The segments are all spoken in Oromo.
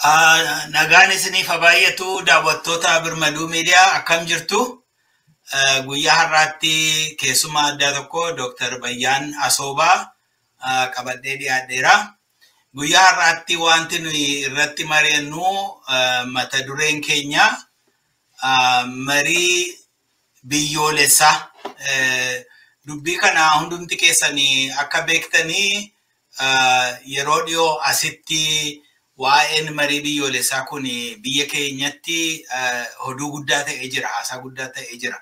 Nagaan isiniif baay'atu daawwattoota Birmaduu Miidiyaa akkam jirtu? Guyyaa har'aatti keessummaa addaa tokko Dr. Bayyaan Asoobaa qabadhee dhiyaadheera. Guyyaa har'aatti wanti nuyi irratti mari'annu mata dureen keenya marii biyyoolessaa. Dubbii kana hundumti keessanii akka beektanii yeroo dhiyoo asitti waa'een marii biyyoolessaa kun biyya keenyatti oduu guddaa ta'ee jira, haasaa guddaa ta'ee jira.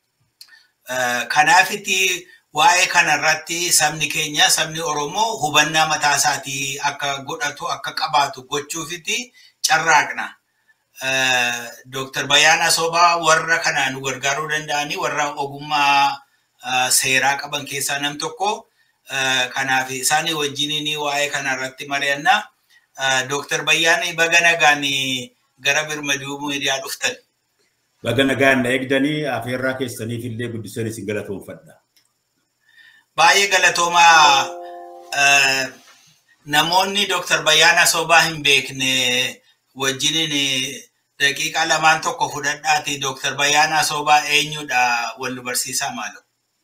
Kanaafiti waa'ee kanarratti sabni keenya, sabni Oromoo hubannaa mataa isaatii akka godhatu, akka qabaatu gochuufiti carraaqna. Dr. Bayyaan Asoobaa warra kanaan nu gargaaruu danda'anii warra ogummaa seeraa qaban keessaa nam tokko. Kanaaf isaanii wajjin waa'ee kanarratti mari'anna. Dr. Bayyaan baga nagaan gara Birmaduu Miidiyaa dhuftan. Baga nagaan na eegdanii afeerraa keessaniif illee guddisanii isin galatoomfadha. Baay'ee galatoomaa. Namoonni Dr. Bayyaan Asoobaa hin beekne wajjin daqiiqaa lamaan tokko fudhadhaati. Dr. Bayyaan Asoobaa eenyudha? Wal nu barsiisaa maaloo?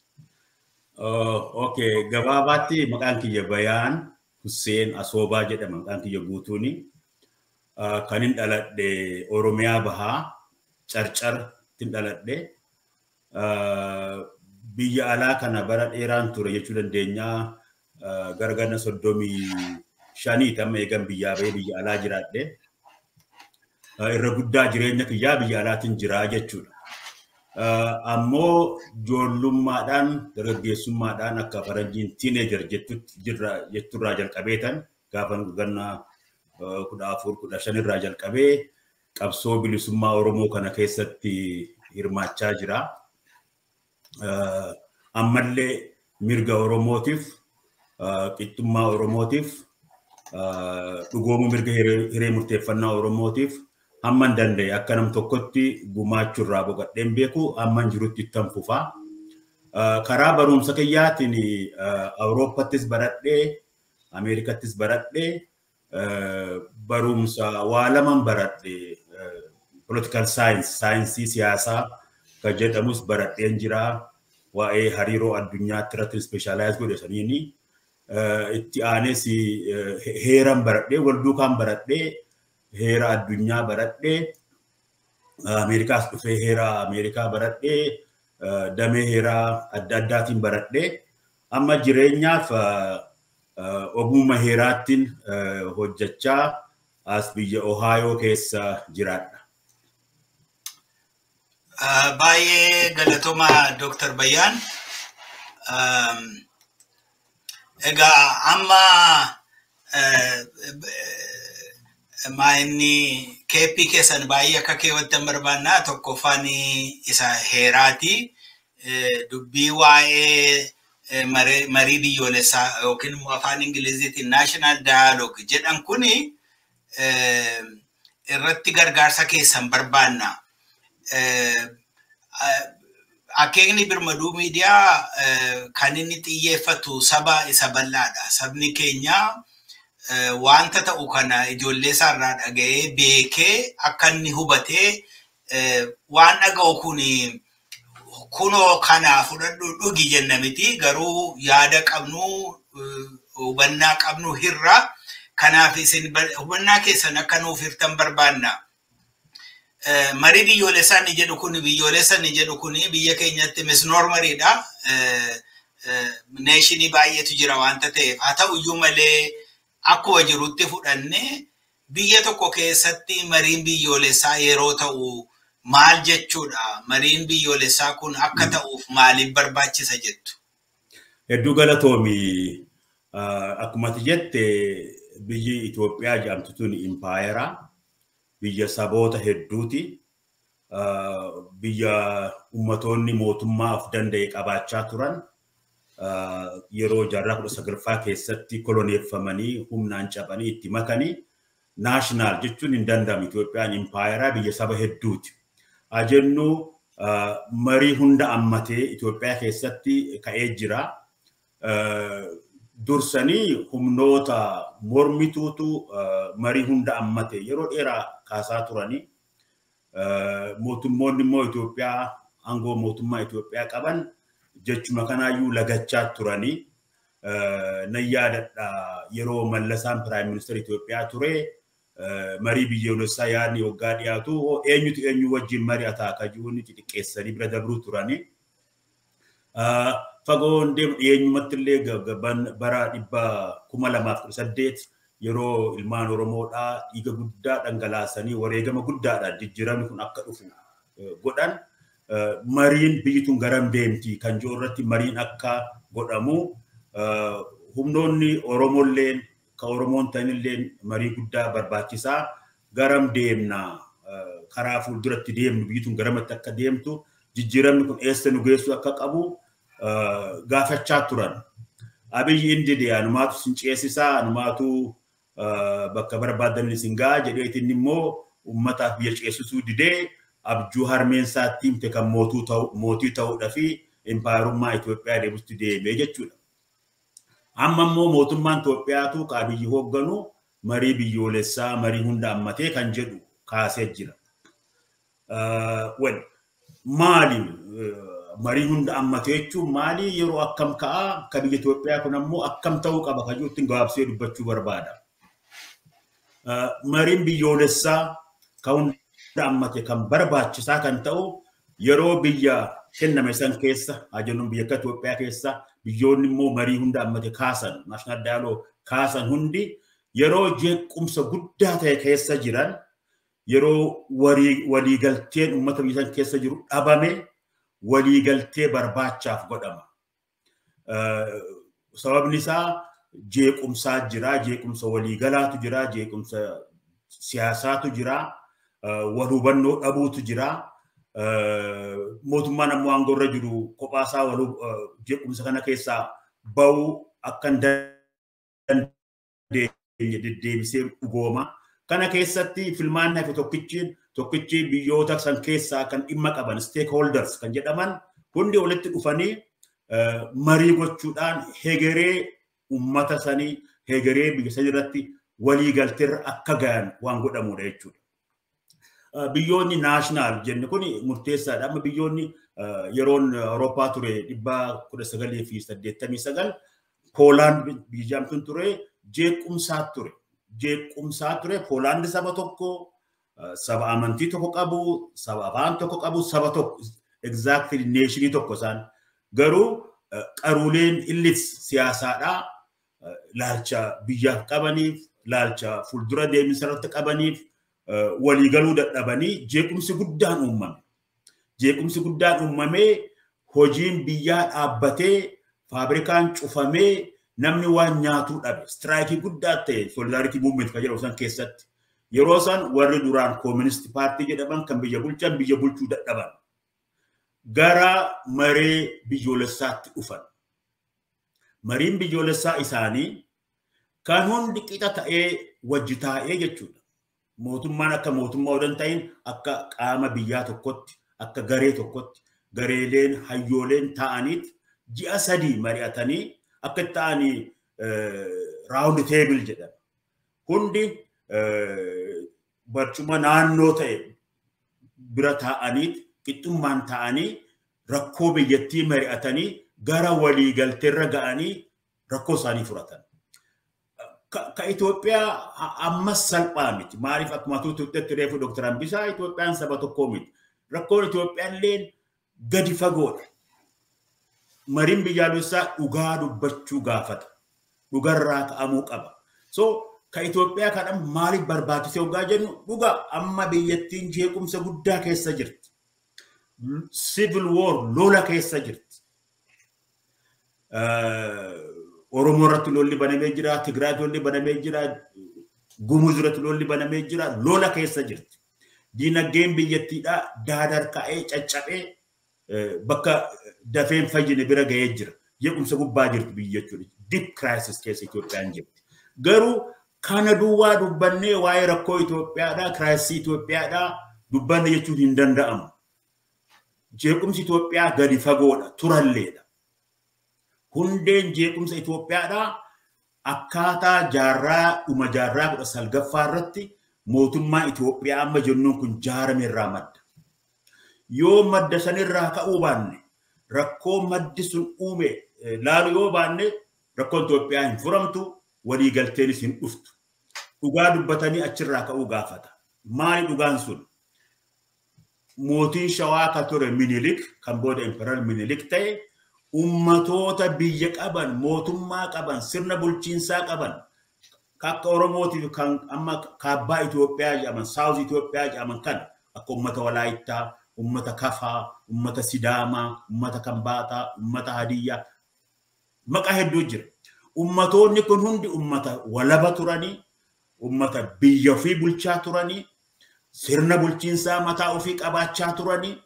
Okay, gabaabaatti maqaan kiyya Bayyaan Hussein Asoobaa jedhama. Maqaan kiyya guutuuni. Kan hin dhaladhe Oromiyaa Bahaa Carcartiin dhaladhe. Biyya alaa kana bara dheeraan ture jechuu dandeenya. Gargana 35 amma eegan biyyaa bahee biyya alaa jiraadhe. Irra guddaa jireenya kiyyaa biyya alaatiin jiraa jechuudha. Ammoo ijoollummaadhaan dargaggeessummaadhaan akka faranjiin teenager jetturraa jalqabeetan gaafa ganna 14-15 irraa jalqabee qabsoo bilisummaa Oromoo kana keessatti hirmaachaa jira. Ammallee mirga Oromootiif, qixxummaa Oromootiif, dhugoomuu mirga hiree murteeffannaa Oromootiif hamman danda'e akka nam tokkotti gumaachurraa boqadheen beeku hamman jirutti ittan fufaa. Karaa barumsa kiyyaatiin Awurooppaattis baradhee, Ameerikattis baradhee, barumsa waa laman baradhee, political science, saayinsii siyaasaa kan jedhamus baradheen jira. Waa'ee hariiroo addunyaatti irratti specialize godhe saniini. Itti aanes heeran baradhee, wal duukaan baradhee, heera addunyaa baradhee, Ameerikaas dhufee heera Ameerikaa baradhee, damee heeraa adda addaatiin baradhee, amma jireenyaaf ogummaa heeraattiin hojjechaa as biyya Ohaayoo keessa jiraadha. Baay'ee galatoomaa Dr. Bayyaan. Egaa amma inni keeppii keessan baay'ee akka keewwattan barbaannaa tokkoffaan isa heeraati. Dubbii waa'ee marii biyyoolessaa yookiin afaan Ingiliziitiin national dialogue jedhan kuni irratti gargaarsa keessan barbaanna. Akeekni Birmaduu Miidiyaa kan inni xiyyeeffatu saba isa bal'aadha. Sabni keenya wanta ta'u kana ijoollee isaarraa dhaga'ee beekee akka inni hubatee waan dhaga'u kunoo kana fudhadhu dhugi jenna miti garuu yaada qabnu hubannaa qabnu hirra. Kanaaf isin hubannaa keessan akka nuuf hirtan barbaanna. Marii biyyoolessaa ni jedhu kun biyya keenyatti misnoormariidha. Neeshinii baay'eetu jira wanta ta'eef haa ta'u iyyuu malee akkuma jirutti fudhanne biyya tokko keessatti mariin biyyoolessaa yeroo ta'u maal jechuudha? Mariin biyyoolessaa kun akka ta'uuf maaliif barbaachisa jettu? Hedduu galatoomi. Akkuma jette biyyi Itoophiyaa jedhamtu tun impaayeraa. Biyya saboota hedduuti. Biyya ummatoonni mootummaa of danda'e qabaachaa turan. Yeroo jaarraa 19ffaa keessatti koloneeffamanii humnaan cabanii itti makanii naashinaal jechuun hin danda'amu. Itoophiyaan impaayeraa biyya saba hedduuti. Ajennu marii hunda ammatee Itoophiyaa keessatti ka'ee jira. dursanii humnoota mormituutu marii hunda ammate yeroo dheeraa kaasaa turanii mootummoonni immoo Itoophiyaa aangoo mootummaa Itoophiyaa qaban jechuma kanaayyuu lagachaa turanii nan yaadadha yeroo Mallasaan Prime Minister Itoophiyaa ture marii biyyoolessaa yaadni waggaa dhiyaatu eenyutu eenyu wajjin mari'ataa akka jiruun xixiqqeessanii bira dabruu turanii fagoon deemu eenyumatti illee bara 2018 yeroo ilmaan Oromoodhaa dhiiga guddaa dhangalaasanii wareegama guddaadhaan jijjiiramni kun akka dhufu godhan mariin biyyi tun garam deemti kan jiru irratti mariin akka godhamu humnoonni Oromolleen ka Oromoon ta'inilleen marii guddaa barbaachisaa garam deemna karaa fuulduratti deemnu biyyi tun garamatti akka deemtu jijjiiramni kun eessa nu geessu akka qabu gaafachaa turan. Abiyyi Indide anumaatu sinceesisaa anumaatu bakka barbaadan isingaa jedheetiin immoo ummataaf biyya ceesisuu didee abjuu harmeensaatti himte kan mootii ta'uudha fi impaayirummaa Itoophiyaa deebisti deemee jechuudha. Amma immoo mootummaan Itoophiyaatu ka Abiyyi hoogganu marii biyyoolessaa marii hunda ammatee kan jedhu kaasee jira. Maali marii hunda ammatee jechuun maali yeroo akkam ka'a ka biyya Itoophiyaa kun ammoo akkam ta'uu qaba kan jettiin gabaabsee dubbachuu barbaada. Mariin biyyoolessaa kan hunda ammatee kan barbaachisaa kan ta'u yeroo biyya kenname san keessa ajannuun biyya akka Itoophiyaa keessa biyyoonni immoo marii hunda ammatee kaasan national dialogue kaasan hundi yeroo jeequmsa guddaa ta'e keessa jiran yeroo waliigalteen uummata biyya san keessa jiru dhabame waliigaltee barbaachaaf godhama. Sababni isaa jeequmsaa jira, jeequmsa waliigalaatu jira, jeequmsa siyaasaatu jira, wal hubannoo dhabuutu jira. Mootummaan ammoo aangoorra jiru kophaasaa jeequmsa kana keessaa ba'uu akka hin deddeebisee dhugooma. Kana keessatti filmaan hafe tokkichi biyyoota san keessaa kan dhimma qaban stakeholders kan jedhaman hundi walitti dhufanii marii gochuudhaan hegeree ummata sanii hegeree biyya sanii irratti waliigalteerra akka gahan waan godhamudha jechuudha. Biyyoonni naashinaal jenne kun murteessaadha. Amma biyyoonni yeroon Awurooppaa ture 1989 Poolaand biyya jaamtuun ture jeequmsaa ture. Poolaand saba tokko saba amantii tokko qabu, saba afaan tokko qabu, saba tokko exactly nationii tokko isaan garuu qaruuleen illis siyaasaadhaa laalcha biyyaaf qabaniif laalcha fuuldura deemsa irratti qabaniif waliigaluu dadhabanii jeequmsi guddaan uumamee hojiin biyyaa dhaabbatee faabrikaan cufamee namni waan nyaatuu dhabe strike guddaa ta'e solidarity movement kan jedhamu san keessatti yeroo san warri duraan communist party jedhaman kan biyya bulchan biyya bulchuu dadhaban gara maree biyyoolessaatti dhufan. Mariin biyyoolessaa isaanii kan hundi qixa ta'ee wajji taa'ee jechuudha. Mootummaan akka mootummaa odan ta'in akka qaama biyyaa tokkotti akka garee tokkotti gareeleen hayyooleen ta'aniit ji'a 3 mari'atanii akka ta'anii round table jedhan. Hundi barcuma naannoo ta'e bira ta'aniit qixxummaan ta'anii rakkoo biyyattii mari'atanii gara waliigalteerra ga'anii rakkoo isaanii furatan. Ka Itoophiyaa ammas salphaa miti. Maaliif akkuma tuutetti reefu Dr. Ambisaa Itoophiyaan saba tokkoo miti. Rakkoon Itoophiyaalleen gadi fagoodha. Mariin biyyaalessaa dhugaa dubbachuu gaafata. Dhugarraa ka'amuu qaba. So ka Itoophiyaa kadhan maaliif barbaachisee hoggaa jennu dhugaa amma biyyattiin jeequmsa guddaa keessa jirti. Civil war lola keessa jirti. Oromoo irratti lolli banamee jira, Tigraay lolli banamee jira, Gumuz irratti lolli banamee jira, lola keessa jirti. Diinagdeen biyyattiidhaa daadar ka'ee caccabee bakka dafeen fayyine bira ga'ee jira. Jeequmsa gubbaa jirti biyya jechuudha. Deep crisis keessa Itoophiyaan jirti. Garuu kana duwwaa dubbannee waa'ee rakkoo Itoophiyaadhaa, crisis Itoophiyaadhaa dubbanne jechuun hin danda'amu. Jeequmsi Itoophiyaa gadi fagoodha, turalleedha. Hundeen jeequmsa Itoophiyaadhaa akkaataa jaarraa kudha salgaffaa irratti mootummaa Itoophiyaa amma jennuun kun jaarame irraa madda. Yoo madda sanirraa ka'uu baanne rakkoo maddi sun uume laalu yoo baanne rakkoon Itoophiyaa hin furamtu waliigalteenis hin dhuftu. Dhugaa dubbatanii achirraa ka'uu gaafata. Maali dhugaan sun? Mootiin Shawaa ka ture Minilik kan booda Emperor Minilik ta'e ummatoota biyya qaban, mootummaa qaban, sirna bulchiinsaa qaban akka Oromootiif kan amma kaabbaa Itoophiyaa jedhaman, South Itoophiyaa jedhaman kan akka ummata Walaayittaa, ummata Kafaa, ummata Sidaamaa, ummata Kambaataa, ummata Hadiyyaa maqaa hedduu jira. Ummatoonni kun hundi ummata walaba turanii, ummata biyya ofii bulchaa turanii, sirna bulchiinsaa mataa ofii qabaachaa turanii,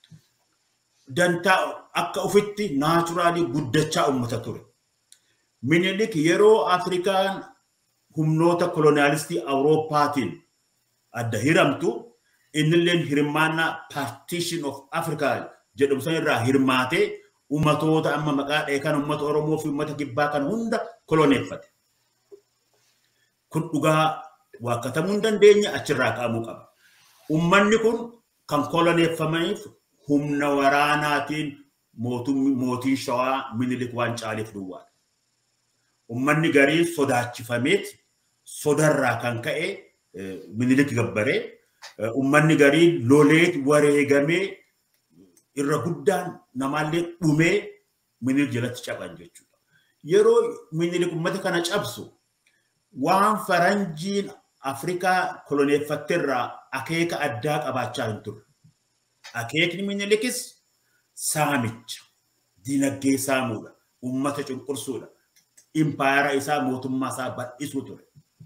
dantaa akka ofitti naachuraalii guddachaa ummata ture. Minilik yeroo Afrikaan humnoota koloniyaalistii Awurooppaatiin adda hiramtu, innilleen hirmaannaa Partition of Africa jedhamu san irraa hirmaatee ummatoota amma maqaa dheekan ummata Oromoo fi ummata Kibbaa kan hunda koloneeffate. Kun dhugaa waaqatamuu hin dandeenye achirraa ka'amuu qaba. Ummanni kun kan koloneeffamaniif humna waraanaatiin mootiin Shawaa Minilik waan caaleef duwwaadha. Ummanni garii sodaachifameet sodarraa kan ka'e Minilik gabbaree, ummanni garii loleet wareegamee irra guddaan namaallee dhumee Minilik jalatti caban jechuudha. Yeroo Minilik ummata kana cabsu waan faranjiin Afrikaa koloneeffatterraa akeeka addaa qabaachaa hin turre. Akeekni Minilikis saamicha, dinagdee saamuudha, ummata cunqursuudha, impaayara isaa mootummaa isaa bal'isuu ture.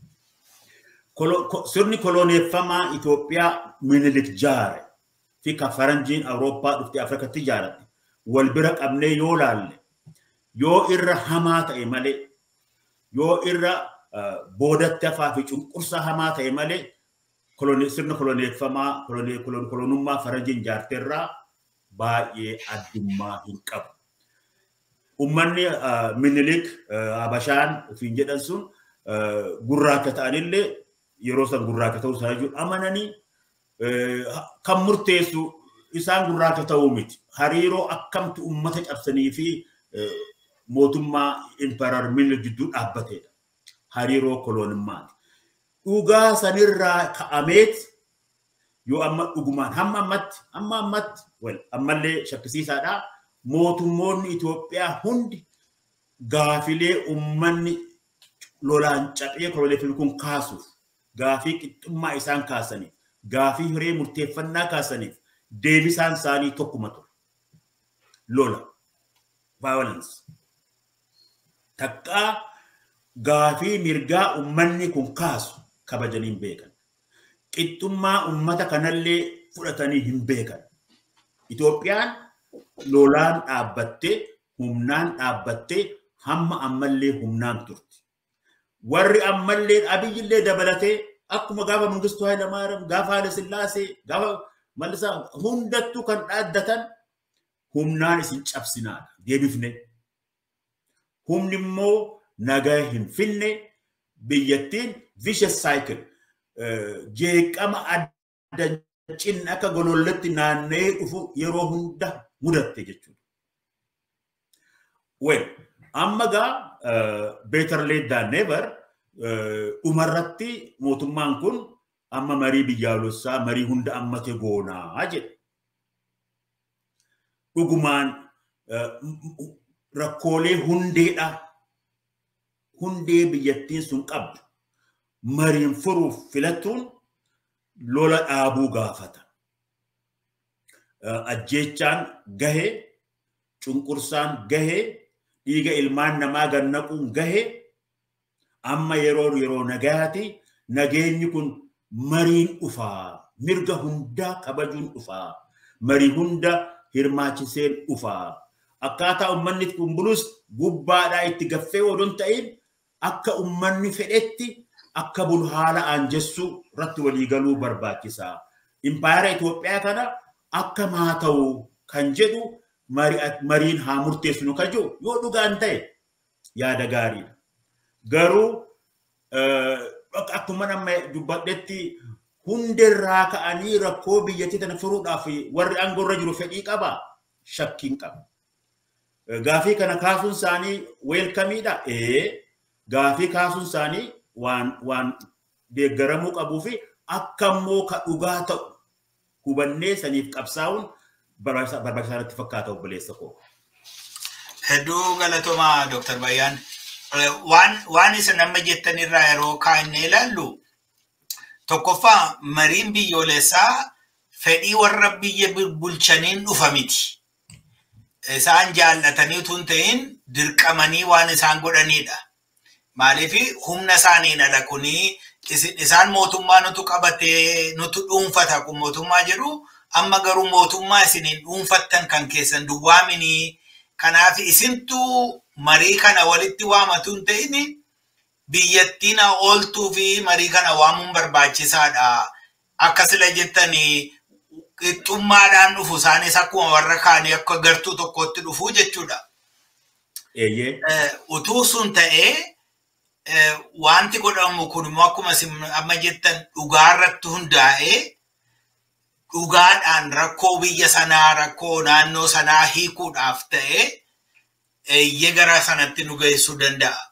Sirni koloneeffamaa Itoophiyaa Minilik jaare fi kan faranjiin Awurooppaa dhuftee Afrikatti jaarate wal bira qabnee yoo laalle yoo irra hamaa ta'e malee, yoo irra boodatti hafaa fi cunqursa hamaa ta'e malee sirna koloneeffamaa kolonummaa faranjiin jaarteerraa baay'ee addummaa hin qabu. Ummanni Minilik Habashaan ofiin jedhan sun gurraacha ta'anillee yeroo san gurraacha ta'uu isaa jechuun amananii kan murteessu isaan gurraacha ta'uu miti. Hariiroo akkamtu ummata cabsanii fi mootummaa Emperor Minilik jidduu dhaabbateedha. Hariiroo kolonummaati. Dhugaa sanirraa ka'ameet yoo amma dhugumaan hamma ammatti ammallee shakkisiisaadha. Mootummoonni Itoophiyaa hundi gaafilee ummanni lolaan cabee koloneeffame kun kaasuuf, gaafii qixxummaa isaan kaasaniif, gaafii hiree murteeffannaa kaasaniif deebisaan isaanii tokkuma ture. Lola, violence. Takkaa gaafii mirgaa ummanni kun kaasu kabajanii hin beekan. Qixxummaa ummata kanallee fudhatanii hin beekan. Itoophiyaan lolaan dhaabbattee, humnaan dhaabbattee hamma ammallee humnaan turti. Warri ammallee Abiyyillee dabalatee akkuma gaafa Mangistuu Hayilamaariyaam, gaafa Haile Sillaasee, gaafa Mallisaa hundattuu kan dhaaddatan humnaan isin cabsinaadha. Deebifne. Humni immoo nagaa hin finne biyyattiin vicious cycle jeeqama adda cinna akka gololletti naanna'ee dhufu yeroo hunda mudatte jechuudha. Well, amma gaa better late than never umarratti mootummaan kun amma marii biyyaalessaa marii hunda ammate goonaa jedhe. Dhugumaan rakkoolee hundeedha. Hundee biyyattiin sun qabdu mariin furuuf filattuun lola dhaabuu gaafata. Ajjeechaan gahee, cunqursaan gahee, dhiiga ilmaan namaa gannaquun gahee, amma yeroo nagaati nageenyi kun mariin dhufaa, mirga hundaa kabajuun dhufaa, marii hunda hirmaachiseen dhufaa. Akkaataa ummanni kun bulus gubbaadhaa itti gaffee odoon ta'in akka ummanni fedhetti akka bulu haala aanjessuu irratti waliigaluu barbaachisaa. Impaayara Itoophiyaa kana akka maa ta'u kan jedhu mariin haa murteessinu kan jedhu yoo dhugaan ta'e yaada gaariidha. Garuu akkuma nama dubbadhetti hundirraa ka'anii rakkoo biyyattii tana furuudhaaf warri aangoorra jiru fedhii qaba shakkiin qaba. Gaafii kana kaasuun isaanii weelkamiidha. Gaafii kaasuun isaanii waan deeggaramuu qabuu fi akka immoo ka dhugaa ta'u hubannee saniif qabsaa'uun barbaachisaa irratti fakkaata obboleessa koo. Hedduu galatooma Dr. Bayyaan. Waan isa nama jettanirraa yeroo kaa'annee ilaallu tokkoffaa mariin biyyoolessaa fedhii warra biyya bulchaniin dhufa miti. Isaan jaallatanii utuu hin ta'in dirqamanii waan isaan godhanidha. Maaliif humna isaaniin ala kuni isaan mootummaa nutu qabatee nutu dhuunfata kun mootummaa jedhu amma garuu mootummaa isiniin dhuunfattan kan keessan duwwaaminii. Kanaaf isintu marii kana walitti waamatu hin ta'in biyyattiin ooltuu fi marii kana waamuun barbaachisaadha. Akka sila jettanii qixxummaadhaan dhufu isaanis akkuma warra kaanii akka gartuu tokkotti dhufu jechuudha. Utuu sun ta'ee wanti godhamu kun immoo akkuma amma jettan dhugaarratti hundaa'ee dhugaadhaan rakkoo biyya sanaa rakkoo naannoo sanaa hiikuudhaaf ta'ee eeyyee gara sanatti nu geessuu danda'a.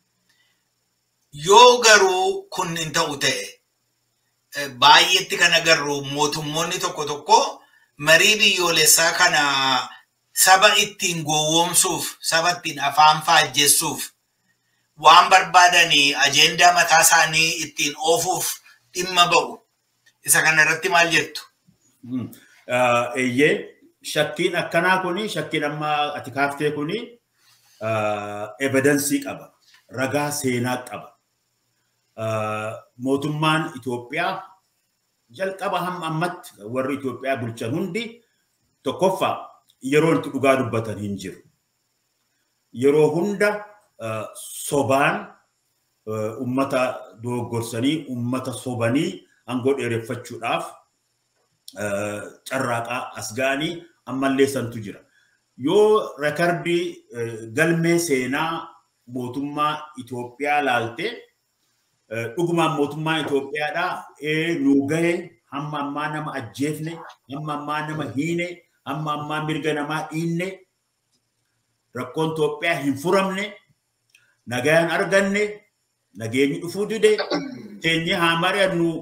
Yoo garuu kun hin ta'u ta'e baay'eetti kan agarru mootummoonni tokko tokko marii biyyoolessaa kana saba ittiin gowwoomsuuf saba ittiin afaan faajjessuuf waan barbaadanii ajendaa mataa isaanii ittiin oofuuf dhimma ba'u. Isa kana irratti maal jettu? Eeyyee shakkiin akkanaa kuni shakkiin amma ati kaaftee kuni evidensii qaba. Ragaa seenaa qaba. Mootummaan Itoophiyaa jalqaba hamma ammatti warri Itoophiyaa bulchan hundi tokkoffaa yeroo itti dhugaa dubbatan hin jiru. Yeroo hunda sobaan ummata doggorsanii ummata sobanii aangoo dheereffachuudhaaf carraaqaa as ga'anii ammallee santu jira. Yoo rekordii galmee seenaa mootummaa Itoophiyaa laaltee dhugumaan mootummaan Itoophiyaadhaa nu gahee hamma ammaa nama ajjeefne, hamma ammaa nama hiine, hamma ammaa mirga namaa dhiinne, rakkoon Itoophiyaa hin furamne, nagayaan arganne, nageenyi dhufuu dide, teenyee haa mari'annu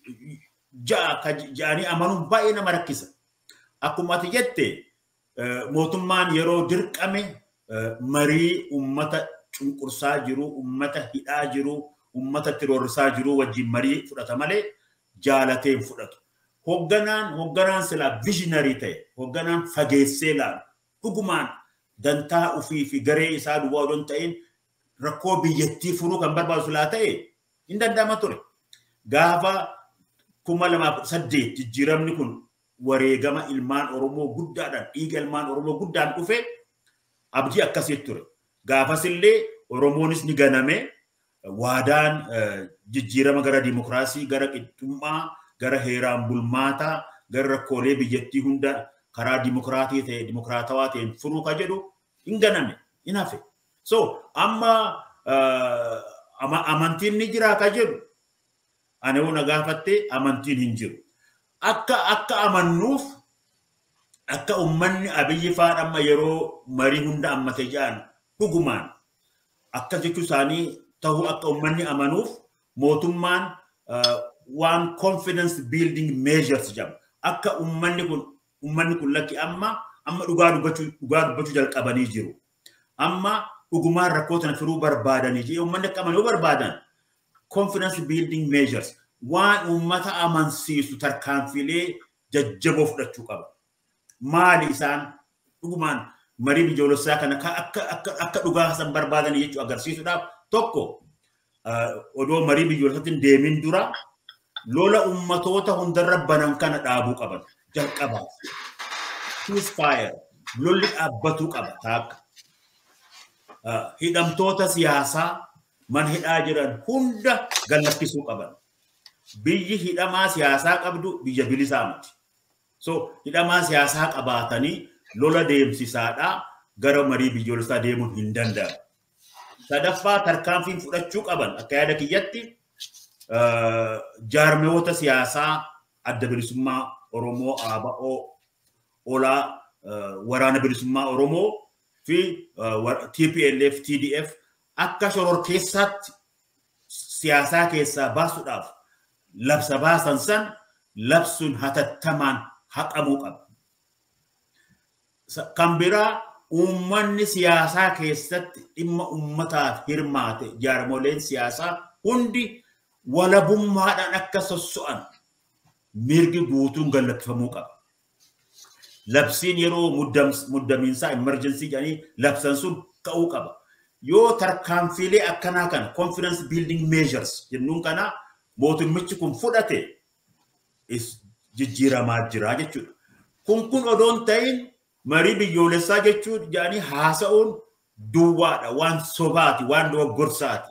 ja'anii amanuun baay'ee nama rakkisa. Akkuma ati jette mootummaan yeroo dirqame marii ummata cunqursaa jiru, ummata hidhaa jiru, ummata tiroorrisaa jiru wajjin marii fudhata malee jaalatee hin fudhatu. Hoogganaan silaa visionary ta'e, hoogganaan fageessee laalu, dhugumaan dantaa ofii fi garee isaa duwwaa odoo hin ta'in rakkoo biyyattii furuu kan barbaadu silaa ta'e hin danda'ama ture. Gaafa 2008 jijjiiramni kun wareegama ilmaan Oromoo guddaadhaan dhiiga ilmaan Oromoo guddaan dhufe abdii akkasii ture. Gaafas illee Oromoonis ni ganame waadaan jijjiirama gara dimokiraasii, gara qixxummaa, gara heeraan bulmaataa, gara rakkoolee biyyattii hunda karaa dimokiraatii ta'e dimokiraatawaa ta'een furuu ka jedhu hin ganame, hin hafe. So amma amantiin ni jira ka jedhu ani una gaafatte amantiin hin jiru. Akka amannuuf akka ummanni Abiyyi fa'aa amma yeroo marii hunda ammate ja'an dhugumaan akka jechuu isaanii ta'uu akka ummanni amanuuf mootummaan waan confidence building measures jedhamu akka ummanni kun lakki amma dhugaa dubbachuu jalqabanii jiru. Amma dhugumaan rakkoo tana firuu barbaadanii jiru. Ummanni akka amanuu barbaadan confidence building measures waan ummata amansiisu tarkaanfilee jajjaboo fudhachuu qaba. Maali isaan dhugumaan marii biyyoolessaa kana akka dhugaa san barbaadanii jechuu agarsiisuudhaaf tokko odoo marii biyyoolessaatiin deemin dura lola ummatoota hundarra banan kana dhaabuu qaban jalqabaaf. Ceasefire lolli dhaabbatuu qaba taakka. Hidhamtoota siyaasaa man hidhaa jiran hunda gallakkisuu qaban. Biyyi hidhamaa siyaasaa qabdu biyya bilisaa miti. So hidhamaa siyaasaa qabaatanii lola deemsisaadhaa gara marii biyyoolessaa deemuun hin danda'amu. sadaffaa tarkaanfiin fudhachuu qaban akka yaada kiyyatti jaarmiyoota siyaasaa adda bilisummaa Oromoo ABO olaa waraana bilisummaa Oromoo fi TPLF TDF akka shororkeessaatti siyaasaa keessaa baasuudhaaf labsa baasan san labsuun hatattamaan haqamuu qaba. Kan biraa uummanni siyaasaa keessatti dhimma uummataaf hirmaate jaarmoleen siyaasaa hundi walabummaadhaan akka sosso'an mirgi guutuun gallakkifamuu qaba. Labsiin yeroo muddamiinsaa emergency jedhanii labsan sun ka'uu qaba. Yoo tarkaanfiilee akkanaa kana confidence building measures jennuun kana mootummichi kun fudhate jijjiiramaa jira jechuudha. Kun odoon ta'in marii biyyoolessaa jechuun jedhanii haasa'uun duwwaadha, waan sobaati, waan dogoggorsaati.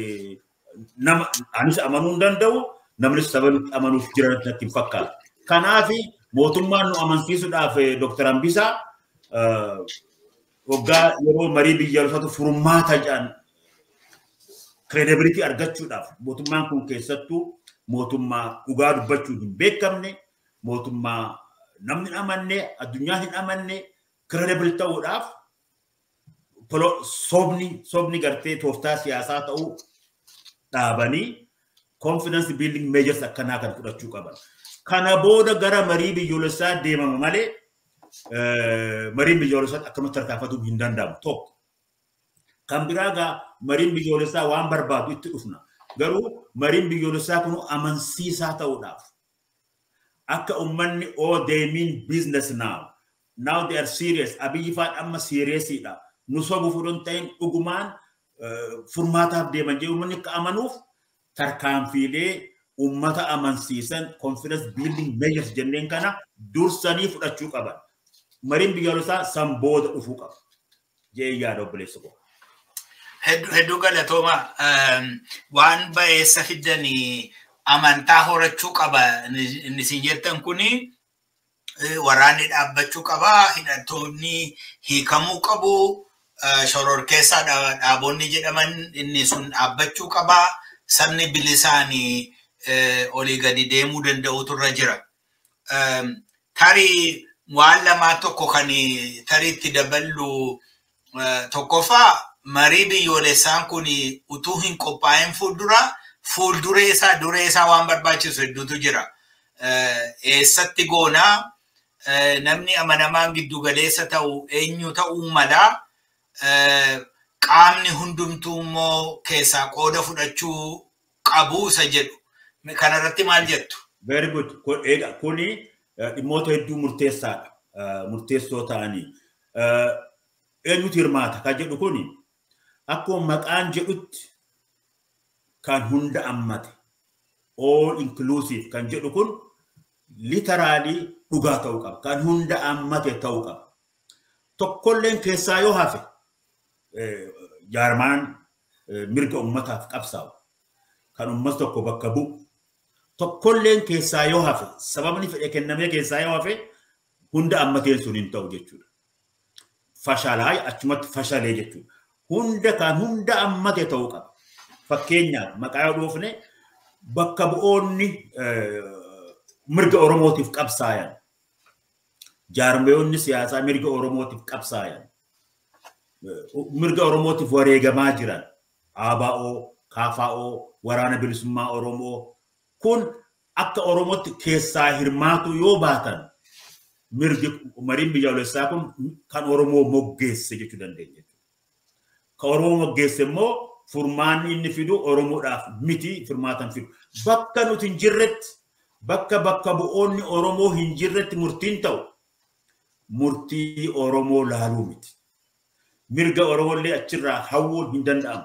Anis amanuu hin danda'u, namnis sababni amanuuf jiran natti hin fakkaatu. Kanaaf mootummaan nu amansiisuudhaaf Dr. Hambisaa waggaa yeroo marii biyyoolessaatu furmaata jedhan credibility argachuudhaaf mootummaan kun keessattuu mootummaa dhugaa dubbachuun hin beekamne, mootummaa namni hin amanne, addunyaan hin amanne credible ta'uudhaaf sobni gartee tooftaa siyaasaa ta'uu dhaabanii confidence building measures akkanaa kan fudhachuu qaban. Kana booda gara marii biyyoolessaa deemama malee mariin biyyoolessaa akkanumatti tarkaanfatuu hin danda'amu tokko. Kan biraa gaa mariin biyyoolessaa waan barbaadu itti dhufna. Garuu mariin biyyoolessaa kun amansiisaa ta'uudhaaf akka ummanni they mean business now. Now they are serious. Abiyyi faan amma seriousidha. Nu sobu fuudhuun ta'in dhugumaan furmaataaf deeman jee ummanni akka amanuuf tarkaanfiilee ummata amansiisan confidence building measures jenneen kana dursanii fudhachuu qaban. Mariin biyyoolessaa san booda dhufuu qaba. Jee yaada obboleessa koo. Hedduu galatooma waan ba'eessa fiddanii amantaa horachuu qaba inni isin jettan kuni waraanni dhaabbachuu qaba, hidhattoonni hiikamuu qabu, shororkeessaa dhaabonni jedhaman inni sun dhaabbachuu qaba, sabni bilisaanii olii gadi deemuu danda'utu irra jira. Tarii waan lamaa tokko kan tarii itti daballu tokkoffaa marii biyyoolessaan kun utuu hin qophaa'in fuulduree isaa waan barbaachisu hedduutu jira. Eessatti goonaa namni amanamaan giddu galeessa ta'u eenyu ta'uu mala qaamni hundumtuu immoo keessaa qooda fudhachuu qabu isa jedhu. Kanarratti maal jettu? Very good. Kuni dhimmoota hedduu murteessaadha. Murteessoo ta'anii. Eenyutu hirmaata kan jedhu kuni akkuma maqaan jedhutti kan hunda ammate all inclusive kan jedhu kun literally dhugaa ta'uu qaba. Kan hunda ammate ta'uu qaba. Tokkolleen keessaa yoo hafe jaarmaan mirga ummataaf qabsaa'u kan ummas tokko bakka bu'u. Tokkolleen keessaa yoo hafe sababni fedhe kennamee keessaa yoo hafe hunda ammateen sun hin ta'u jechuudha. Fashalaa achumatti fashalee jechuudha. Kan hunda ammate ta'uu qaba. Fakkeenyaaf maqaa yoo dhoofne bakka bu'oonni mirga Oromootiif qabsaayan, jaarmiyoonni siyaasaa mirga Oromootiif qabsaayan, mirga Oromootiif wareegamaa jiran, ABO, KFO, waraana bilisummaa Oromoo kun akka Oromootti keessaa hirmaatu yoo baatan mariin biyyoolessaa kun kan Oromoo moggeesse jechuu dandeenya. Kan Oromoo moggeesse immoo furmaanni inni fidu Oromoodhaaf miti furmaatan fidu. Bakka nuti hin jirretti, bakka bu'oonni Oromoo hin jirretti murtiin ta'u murtii Oromoo laaluu miti. Mirga Oromollee achirraa hawwuun hin danda'amu.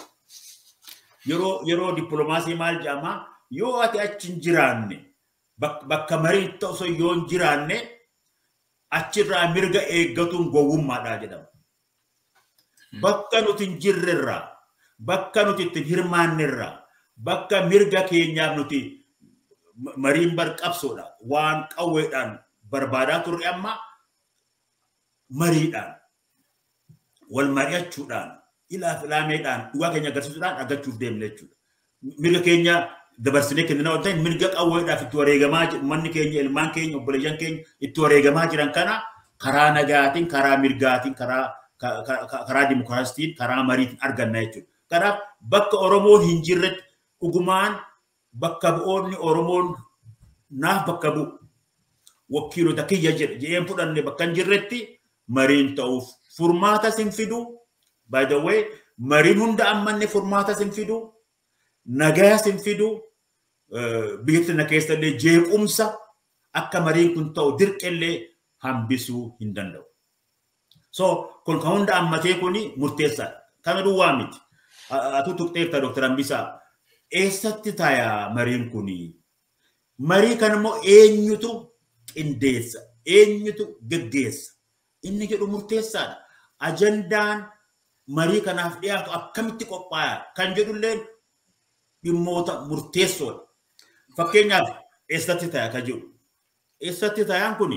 Yeroo dippiloomaasii maal jedhama? Yoo ati achi hin jiraanne bakka marii ta'u yoo hin jiraanne achirraa mirga eeggatuun gowwummaadha jedhama. Bakka nuti hin jirrerraa, bakka nuti itti hirmaannerraa, bakka mirga keenyaaf nuti mariin barqabsoodha waan qawweedhaan barbaadaa turre amma mariidhaan wal mari'achuudhaan ilaa filaameedhaan dhugaa keenya agarsiisuudhaan argachuuf deemne jechuudha. Mirga keenya dabarsinee kennina wanta mirga qawweedhaaf itti wareegamaa manni keenya ilmaan keenya obboleeyyan keenya itti wareegamaa jiran kana karaa nagaatiin karaa mirgaatiin karaa dimokiraasiitiin karaa mariitiin arganna jechuudha. Kanaaf bakka Oromoon hin jirretti dhugumaan bakka bu'oonni Oromoon naaf bakka bu'u wakiilota kiyya jedheen fudhanne bakka hin jirretti mariin ta'uuf furmaata sin fidu. By the way, mariin hunda ammanne furmaata sin fidu. Nagaa sin fidu. Biyya na keessallee jeequmsa akka mariin kun ta'u dirqellee hambisuu hin danda'u. So kun kan hunda ammatee kuni murteessaadha. Kana duwwaa miti. Atu tuqxeerta Dr. Ambisaa eessatti taaya mariin kuni? Marii kan immoo eenyutu qindeessa? Eenyutu geggeessa? Inni jedhu murteessaadha. Ajandaan marii kanaaf dhiyaatu akkamitti qophaa'aa kan jedhulleen dhimmoota murteessoodha. Fakkeenyaaf eessatti taaya kan jedhu. Eessatti taayaan kuni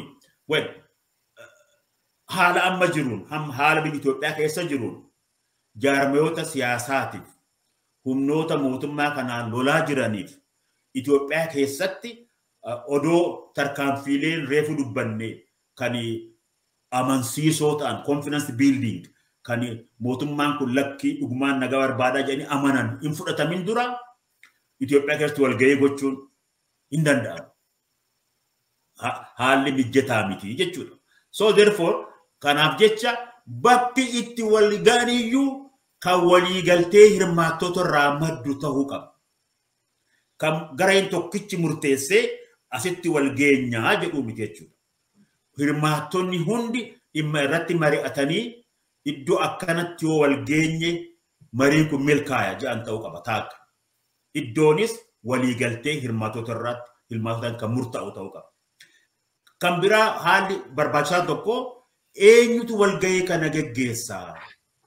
haala amma jiruun haala biyya Itoophiyaa keessa jiruun jaarmayoota siyaasaatiif humnoota mootummaa kanaan lolaa jiraniif Itoophiyaa keessatti odoo tarkaanfiileen reefu dubbanne kan amansiisoo ta'an confidence building kan mootummaan kun lakkii dhugumaan nagaa barbaadaa jedhanii amanan hin fudhatamin dura Itoophiyaa keessatti walgahii gochuun hin danda'amu. Haalli mijataa miti jechuudha. So therefore kanaaf jecha bakki itti walgaaniyyuu kan waliigaltee hirmaattota irraa maddu ta'uu qaba. Kan gareen tokkichi murteessee asitti walgeenyaa jedhu miti jechuudha. Hirmaattonni hundi dhimma irratti mari'atanii iddoo akkanatti yoo walgeenye mariin kun milkaa'aa jedhan ta'uu qaba taakka. Iddoonis waliigaltee hirmaattota irratti hirmaattotaan kan murtaa'u ta'uu qaba. Kan biraa haalli barbaachisaa tokko eenyutu walgahii kana geggeessaa?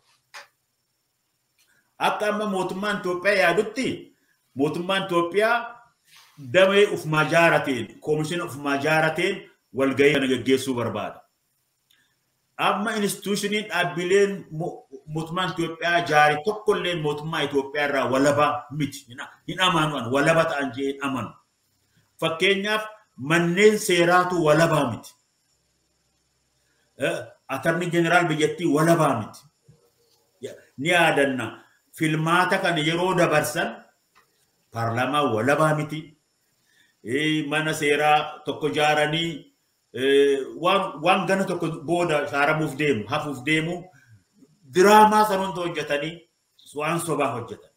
Akka amma mootummaan Itoophiyaa yaadutti mootummaan Itoophiyaa damee ufumaa jaarateen koomishina ufumaa jaarateen walgahii kana geggeessuu barbaada. Amma institushiniin dhaabbileen mootummaan Itoophiyaa jaare tokkollee mootummaa Itoophiyaa irraa walabaa miti. Hin amanu walaba ta'an jee hin amanu. Fakkeenyaaf manneen seeraatu walabaa miti. Atarni jeneraal biyyattii walabaa miti. Ni yaadanna filmaata kana yeroo dabarsan paarlaamaa walabaa miti. Mana seeraa tokko jaaranii waan gana tokko booda shaaramuuf deemu hafuuf deemu diraamaa sanoonta hojjetanii waan sobaa hojjetan.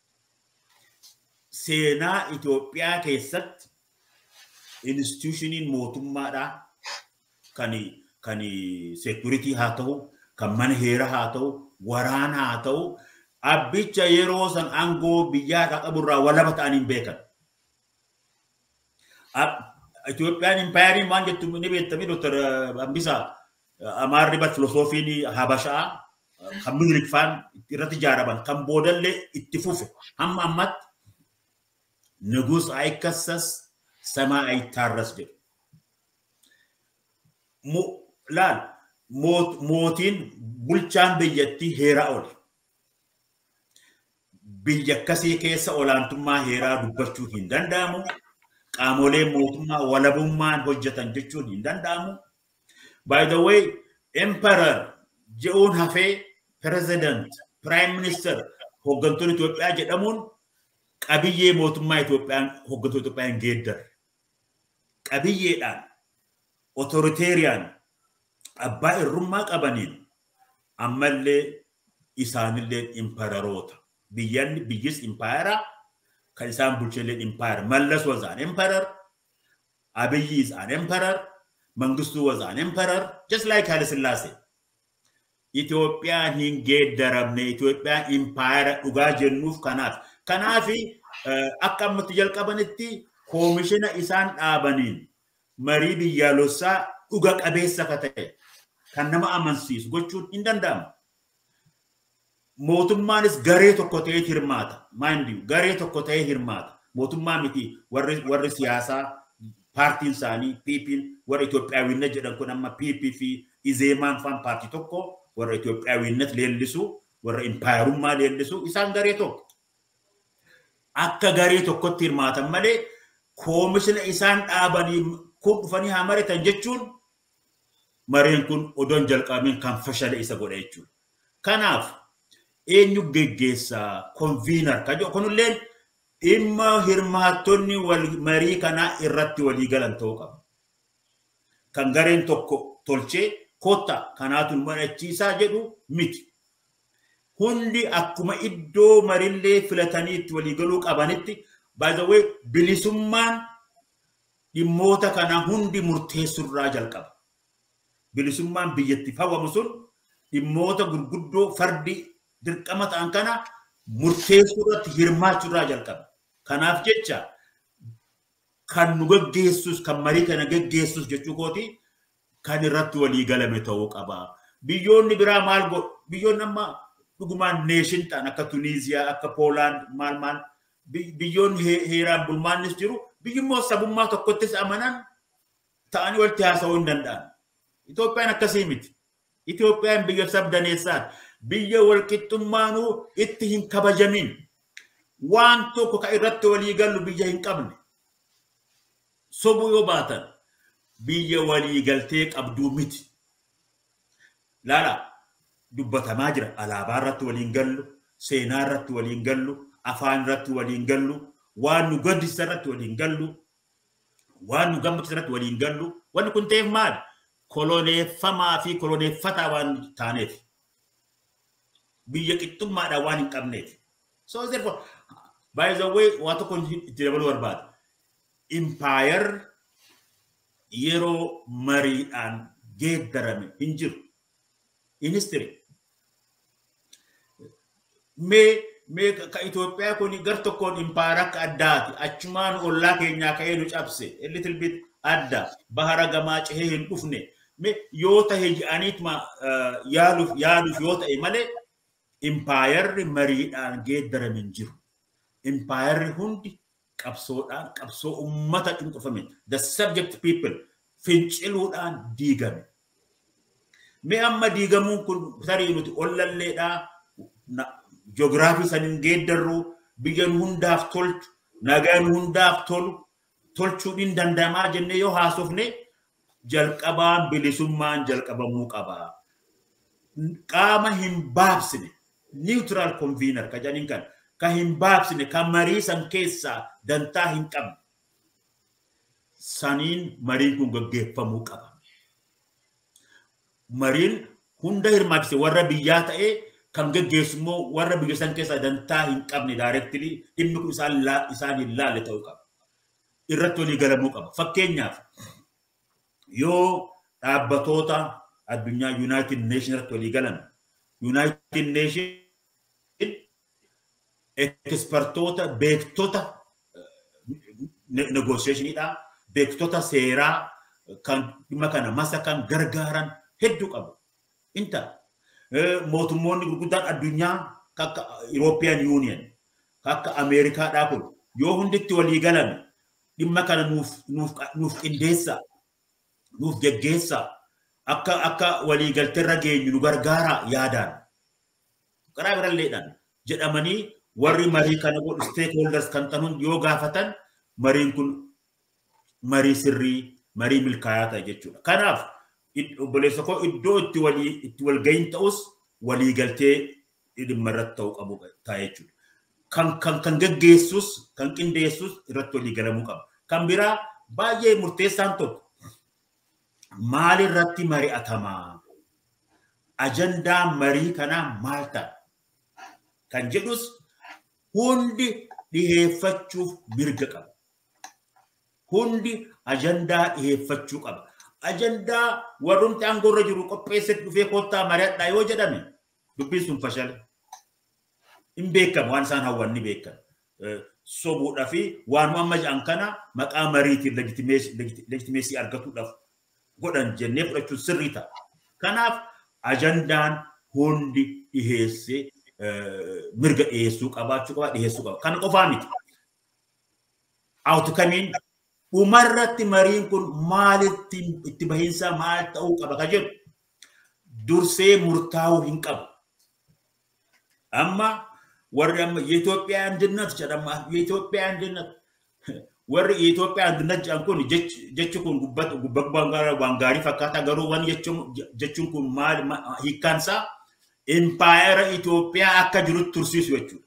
Seenaa Itoophiyaa keessatti institushiniin mootummaadhaa kan security haa ta'u kan mana heeraa haa ta'u waraana haa ta'u abbicha yeroo san aangoo biyyaa qaburraa walaba ta'anii beekan. Itoophiyaan impaayariin waan jettu ni beektamii Dr. Ambisaa Amaarri bar filosoofiin Habashaa kan Minilikfaan irratti ijaaraman kan boodallee itti fufe hamma ammatti ንጉስ አይከሰስ ሰማይ አይታረስ jedhu. Laal mootiin bulchaan biyyattii heeraa oli. Biyya akkasii keessa olaantummaa heeraa dubbachuu hin danda'amu. Qaamolee mootummaa walabummaan hojjetan jechuun hin danda'amu. By the way, emperor je'uun hafee president, prime minister hooggantoonni Itoophiyaa jedhamuun qabiyyee mootummaa Itoophiyaan hooggantoota Itoophiyaan geeddar. Qabiyyeedhaan authoritarian abbaa irrummaa qabaniin ammallee isaanillee impaayeraroota. Biyyis impaayera kan isaan bulchanillee impaayera. Mallas was an emperor. Abiyyi is an emperor. Mangistu was an emperor. Just like Haile Sillaasee. Itoophiyaan hin geeddaramne. Itoophiyaan impaayera dhugaa jennuuf kanaaf. Kanaafi akka ammatti jalqabanitti koomishina isaan dhaabaniin marii biyyaalessaa dhuga qabeessa ka ta'e kan nama amansiisu gochuun hin danda'amu. Mootummaanis garee tokko ta'ee hirmaata. Mind you, garee tokko ta'ee hirmaata. Mootummaa miti warri siyaasaa paartiin isaanii PP'n warra Itoophiyaawinnet jedhan kun amma PP fi Izeemaan faan paartii tokko warra Itoophiyaawinnet leellisu warra impaayarummaa leellisu isaan garee tokko. Akka garee tokkotti hirmaatan malee koomishina isaan dhaabanii kun dhufanii haa mari'atan jechuun mareen kun odoon jalqabeen kan fashale isa godha jechuudha. Kanaaf eenyu geggeessaa konviinar kajo kunilleen dhimma hirmaattonni marii kanaa irratti walii galan ta'uu qaba. Kan gareen tokko tolchee kotta kanaatu mari'achiisaa jedhu miti. Hundi akkuma iddoo marillee filatanii itti walii galuu qabanitti by the way bilisummaan dhimmoota kana hundi murteessurraa jalqaba. Bilisummaan biyyatti fawwamu sun dhimmoota gurguddoo fardi dirqama ta'an kana murteessurratti hirmaachuurraa jalqaba. Kanaaf jecha kan nu gaggeessus kan marii kana gaggeessus jechuu kooti kan irratti walii galame ta'uu qaba. Biyyoonni biraa maal godhu? Biyyoonni amma dhugumaan neeshin ta'an akka Tunisiyaa, akka Poolaand maal biyyoonni heeraan bulmaannis jiru biyyummoo sabummaa tokkottis amanan ta'anii walitti haasa'uu hin danda'an. Itoophiyaan akkasii miti. Itoophiyaan biyya sabdaneessaati. Biyya walqixxummaanuu itti hin kabajamin. Waan tokko ka irratti walii gallu biyya hin qabne. Sobuu yoo baatan biyya walii galtee qabduu miti. Laala dubbatamaa jira alaabaa irratti waliin gallu, seenaa irratti waliin gallu, afaan irratti waliin gallu, waan nu gaddisa irratti waliin gallu, waan nu gammachisa irratti waliin gallu. Wanni kun ta'eef maali? Koloneeffamaa fi koloneeffataa waan taaneef. Biyya qixxummaadhaan waan hin qabneef. So therefore, by the way, waan tokko itti dabaluu barbaada. Empire yeroo mariidhaan geeddarame hin jiru. In history. Mee ka Itoophiyaa kun gar tokkoon empire akka addaati. Achumaan ollaa keenyaa ka'ee nu cabse. A little bit adda. Bahara gamaa cehee hin dhufne. Yoo ta'e jedhaniituma yaaduuf yoo ta'e malee empire mariidhaan geeddarame hin jiru. Empire hundi qabsoodhaan qabsoo ummata cunqurfame. The subject people finciluudhaan diigame. Mee amma diigamuun kun tarii nuti ollalleedhaa geograafii sanin geeddarru biyyan hundaaf tolchu nagaan hundaaf tolchuun hin danda'amaa jennee yoo haasofne jalqabaan bilisummaan jalqabamuu qaba. Qaama hin baabsine neutral convener ka janiin kan ka hin baabsine kan marii san keessaa dantaa hin qabne saniin mariin kun gaggeeffamuu qaba. Mariin hunda hirmaachise warra biyyaa ta'ee kan gaggeessu immoo warra biyya san keessaa dantaa hin qabne directly dhimmi kun isaan hin laalle ta'uu qaba. Irratti walii galamuu qaba. Fakkeenyaaf yoo dhaabbatoota addunyaa United Nations irratti walii galan United Nations expertoota beektota negotiationidha beektota seeraa kan dhimma kana masa kan gargaaran hedduu qabu. Inta mootummoonni gurguddaan addunyaa akka European Union akka Ameerikaadhaa kun yoo hunditti walii galame dhimma kana nuuf qindeessa nuuf geggeessa akka walii galteerra geenyu nu gargaara yaadaan karaa biralleedhaan jedhamanii warri marii kana godhu stakeholders kan ta'an yoo gaafatan mariin kun marii sirrii marii milkaa'aa ta'e jechuudha. Kanaaf obboleessa koo iddoo itti wal gahin ta'us walii galtee dhimma irratti ta'uu qabu ta'a jechuudha. Kan gaggeessus kan qindeessus irratti walii galamuu qaba. Kan biraa baay'ee murteessaan tokko maal irratti mari'atamaa? Ajandaa marii kanaa maal ta'a? Kan jedhus hundi dhiheeffachuuf mirga qaba. Hundi ajandaa dhiheeffachuu qaba. Ajandaa warrumti aangorra jiru qopheessetti dhufee kottaa mari'adhaa yoo jedhame dubbiin sun fashale. Hin beekamu waan isaan hawwanni beekan. Sobuudhaa fi waan amma jedhan kana maqaa mariitiin legitimeesii argatuudhaaf godhan jennee fudhachuun sirrii ta'a. Kanaaf ajandaan hundi dhiheessee mirga dhiheessuu qabaachuu qaba dhiheessuu qaba. Kana qofaa miti. Outcoming umarratti mariin kun maalitti itti bahinsa maal ta'uu qaba ka jedhu dursee murtaa'uu hin qabu. أما ورم يتوبيا عندنا تجمع يتوبيا عندنا ور يتوبيا عندنا جانكون جتشكون قبض بانغاري فكاتا غرو وان جتشكون مال هيكانسا إمباير إثيوبيا أكجرو ترسيس وجو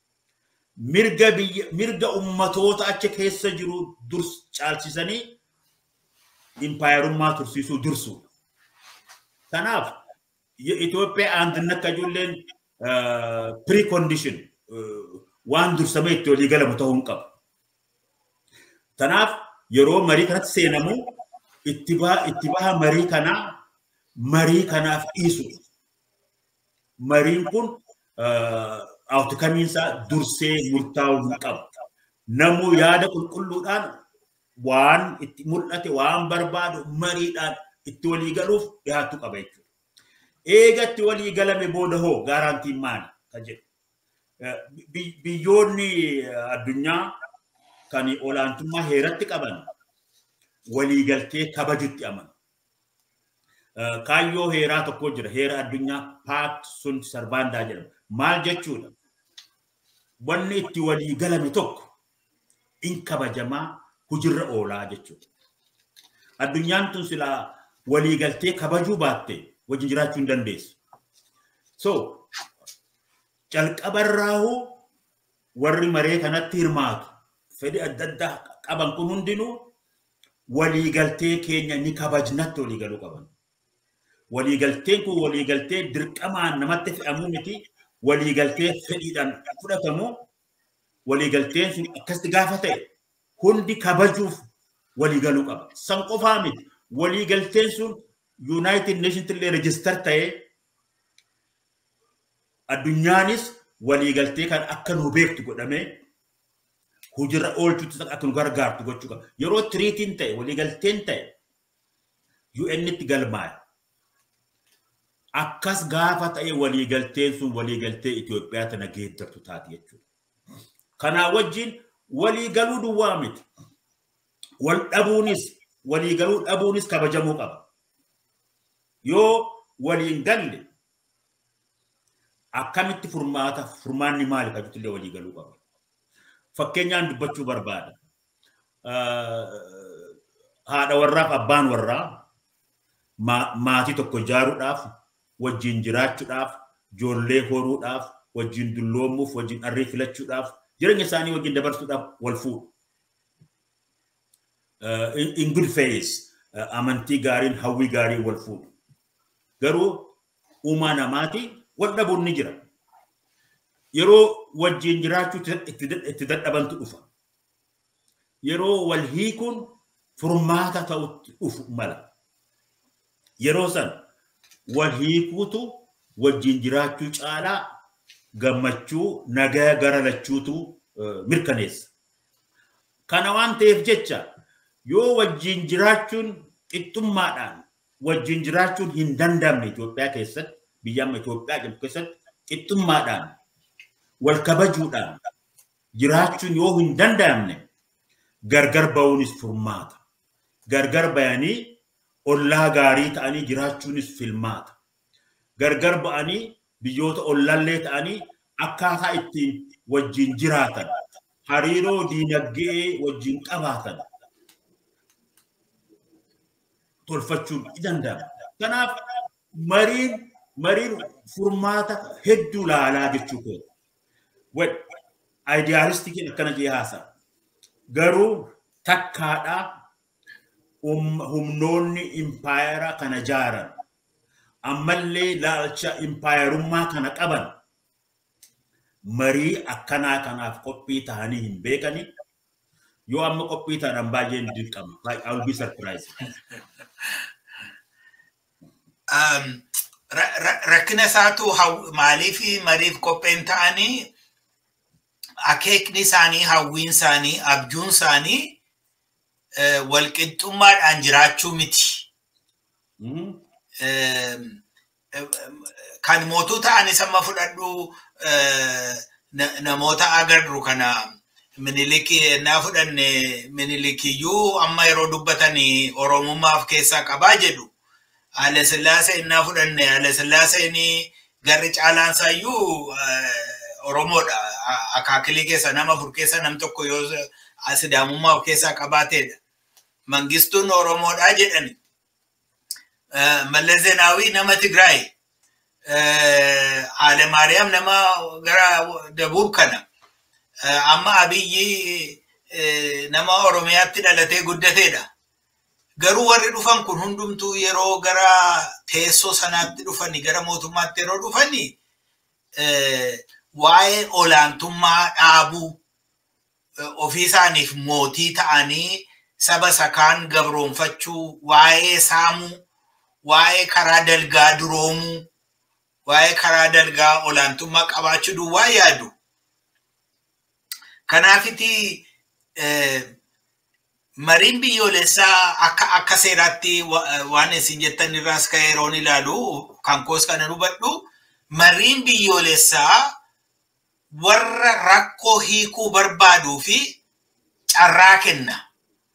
mirga ummatoota achi keessa jiru durs caalchisanii impaayerummaa tursiisuu dursu. Kanaaf Itoophiyaa andinnat kajuulleen precondition waan dursame itti walii galamu ta'uu hin qabu. Kanaaf yeroo marii kanatti seenamu itti baha marii kanaaf dhiisu. Mariin kun outcome-insa dursee murtaa'uu hin qabu. Namu yaada qulqulluudhaan waan itti mul'ate waan barbaadu mariidhaan itti walii galuuf dhiyaatu qaba jechuudha. Eegatti walii galame booda hoo gaarantiin maali kan jedhu. Biyyoonni addunyaa kan olaantummaa heeratti qaban walii galtee kabajutti amanu. Kaayyoo heeraa tokko jira. Heera addunyaa pact sunt servanda jedhama. Maal jechuudha? Wanni itti walii galame tokko in kabajamaa hujirra oolaa jechuudha. Addunyaan tun silaa walii galtee kabajuu baatte wajjin jiraachuu hin dandeessu. So calqabarraahu warri maree kanatti hirmaatu fedhi adda addaa qaban kun hundinuu walii galtee keenya ni kabajnatti walii galuu qaban. Walii galteen kun walii galtee dirqamaan namatti fe'amuu miti. Walii galtee fedhiidhaan fudhatamu. Walii galteen sun akkasitti gaafa ta'e hundi kabajuuf walii galuu qaba. San qofaa miti. Walii galteen sun United Nations illee register ta'ee addunyaanis walii galtee kan akka nu beektu godhamee hujirra oolchuutti akka nu gargaartu gochuu qaba. Yeroo tiriitiin ta'e walii galteen ta'e UN itti galmaa'e. Akkas gaafa ta'e walii galteen sun walii galtee Itoophiyaa tana geeddartu taati jechuudha. Kanaa wajjin walii galuu duwwaa miti. Walii galuu dhabuunis kabajamuu qaba. Yoo waliin galle akkamitti furmaanni maali qabutillee walii galuu qaba. Fakkeenyaan dubbachuu barbaada. Haadha warraaf abbaan warraa maatii tokko ijaaruudhaaf wajjin jiraachuudhaaf ijoollee horuudhaaf wajjin dulloomuuf wajjin arrii filachuudhaaf jireenya isaanii wajjin dabarsuudhaaf wal fuudhu. In good faith amantii gaariin hawwii gaarii wal fuudhu. Garuu uumaa namaati wal dhabuun ni jira. Yeroo wajjin jiraachuu itti dadhabantu dhufa. Yeroo wal hiikuun furmaata ta'utti dhufu mala. Yeroo san wal hiikuutu wajjin jiraachuu caalaa gammachuu nagaa gara lachuutu mirkaneessa. Kana waan ta'eef jecha yoo wajjin jiraachuun qixxummaadhaan wajjin jiraachuun hin dandamne Itoophiyaa keessatti biyya Itoophiyaa keessatti qixxummaadhaan wal kabajuudhaan jiraachuun yoo hin dandamne gargar ba'uunis furmaata. Gargar bayanii ollaa gaarii ta'anii jiraachuunis filmaata. Gargar ba'anii biyyoota ollallee ta'anii akkaataa ittiin wajjin jiraatan hariiroo diinagdee wajjin qabaatan tolfachuun ni danda'ama. Kanaaf mariin furmaata hedduu laalaa jechuudha. Idealistikiin akkana jee haasa. Garuu takkaadhaa humnoonni impaayera kana jaaran ammallee laalcha impaayerummaa kana qaban marii akkanaa kanaaf qophii ta'anii hin beekani. Yoo amma qophii ta'an baay'een dirqama. I will be surprised. Rakkina isaatu maaliif mariif qophiin ta'anii akeekni isaanii hawwiin isaanii abjuun isaanii walqixxummaadhaan jiraachuu miti. Kan mootuu ta'anis amma fudhadhu namoota agarru kana Minilikii naa fudhanne Minilikiyyuu amma yeroo dubbatanii Oromummaaf keessaa qabaa jedhu. Haile Sillaasee naa fudhanne Haile Sillaaseen garri caalaan sayyuu Oromoodha. Akaakilii keessa nama fur keessa nam tokko yoo Sidaamummaa of keessaa qabaateedha. Mangistuun Oromoodha jedhani. Mallas Zeenaawii nama Tigraay. Haile Maariyaam nama gara Dabuub kana. Amma Abiyyi nama Oromiyaatti dhalatee guddateedha. Garuu warri dhufan kun hundumtuu yeroo gara teessoo sanaatti dhufani, gara mootummaatti yeroo dhufani waa'ee olaantummaa dhaabuu ofii isaaniif mootii ta'anii saba sakaan gabroonfachuu, waa'ee saamuu, waa'ee karaa dalgaa duroomuu, waa'ee karaa dalgaa olaantummaa qabaachuu duwwaa yaadu. Kanaafiti mariin biyyoolessaa akka seeraatti waan isin jettan irraas ka'ee yeroon ilaalu kan koos kana hubadhu, mariin biyyoolessaa warra rakkoo hiikuu barbaaduu fi carraa kenna.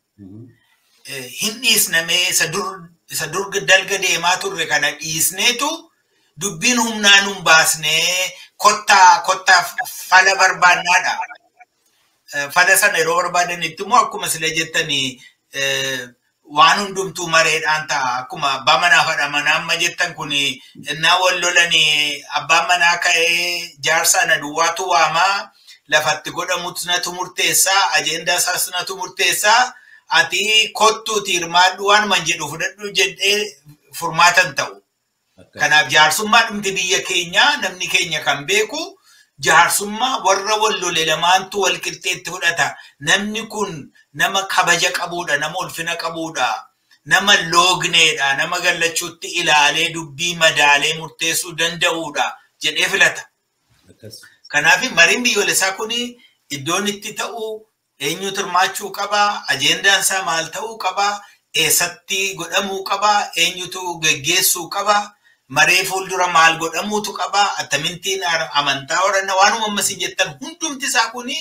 Hin dhiisnamee isa dur dalga deemaa turre kana dhiisneetu dubbiin humnaan hin baasnee kottaa fala barbaannaadha. Fala sana yeroo barbaadanitti immoo akkuma sila jettanii waan hundumtuu mareedhaan ta'a. Akkuma abbaa manaa fadha manaa amma jettan kun innaa wal lolanii abbaan manaa ka'ee jaarsa ana duwwaatu waamaa lafatti godhamutu natu murteessaa, ajendaa isaas natu murteessaa, ati kottuuti hirmaadhu waanuma jedhu fudhadhu jedhee furmaatan ta'u. Kanaaf jaarsummaa dhumti biyya keenya namni keenya kan beeku jaarsummaa warra wal lole lamaantu wal qixxeetti fudhata. Namni kun nama kabaja qabuudha, nama ulfina qabuudha, nama loogneedha, nama gallachuutti ilaalee dubbii madaalee murteessuu danda'uudha jedhee filata. Kanaaf mariin biyyoolessaa kun iddoon itti ta'u eenyutu hirmaachuu qaba, ajendaan isaa maal ta'uu qaba, eessatti godhamuu qaba, eenyutu geggeessuu qaba, maree fuuldura maal godhamuutu qaba, attamintiin amantaa warana waanuma ammas jettan hundumti isaa kun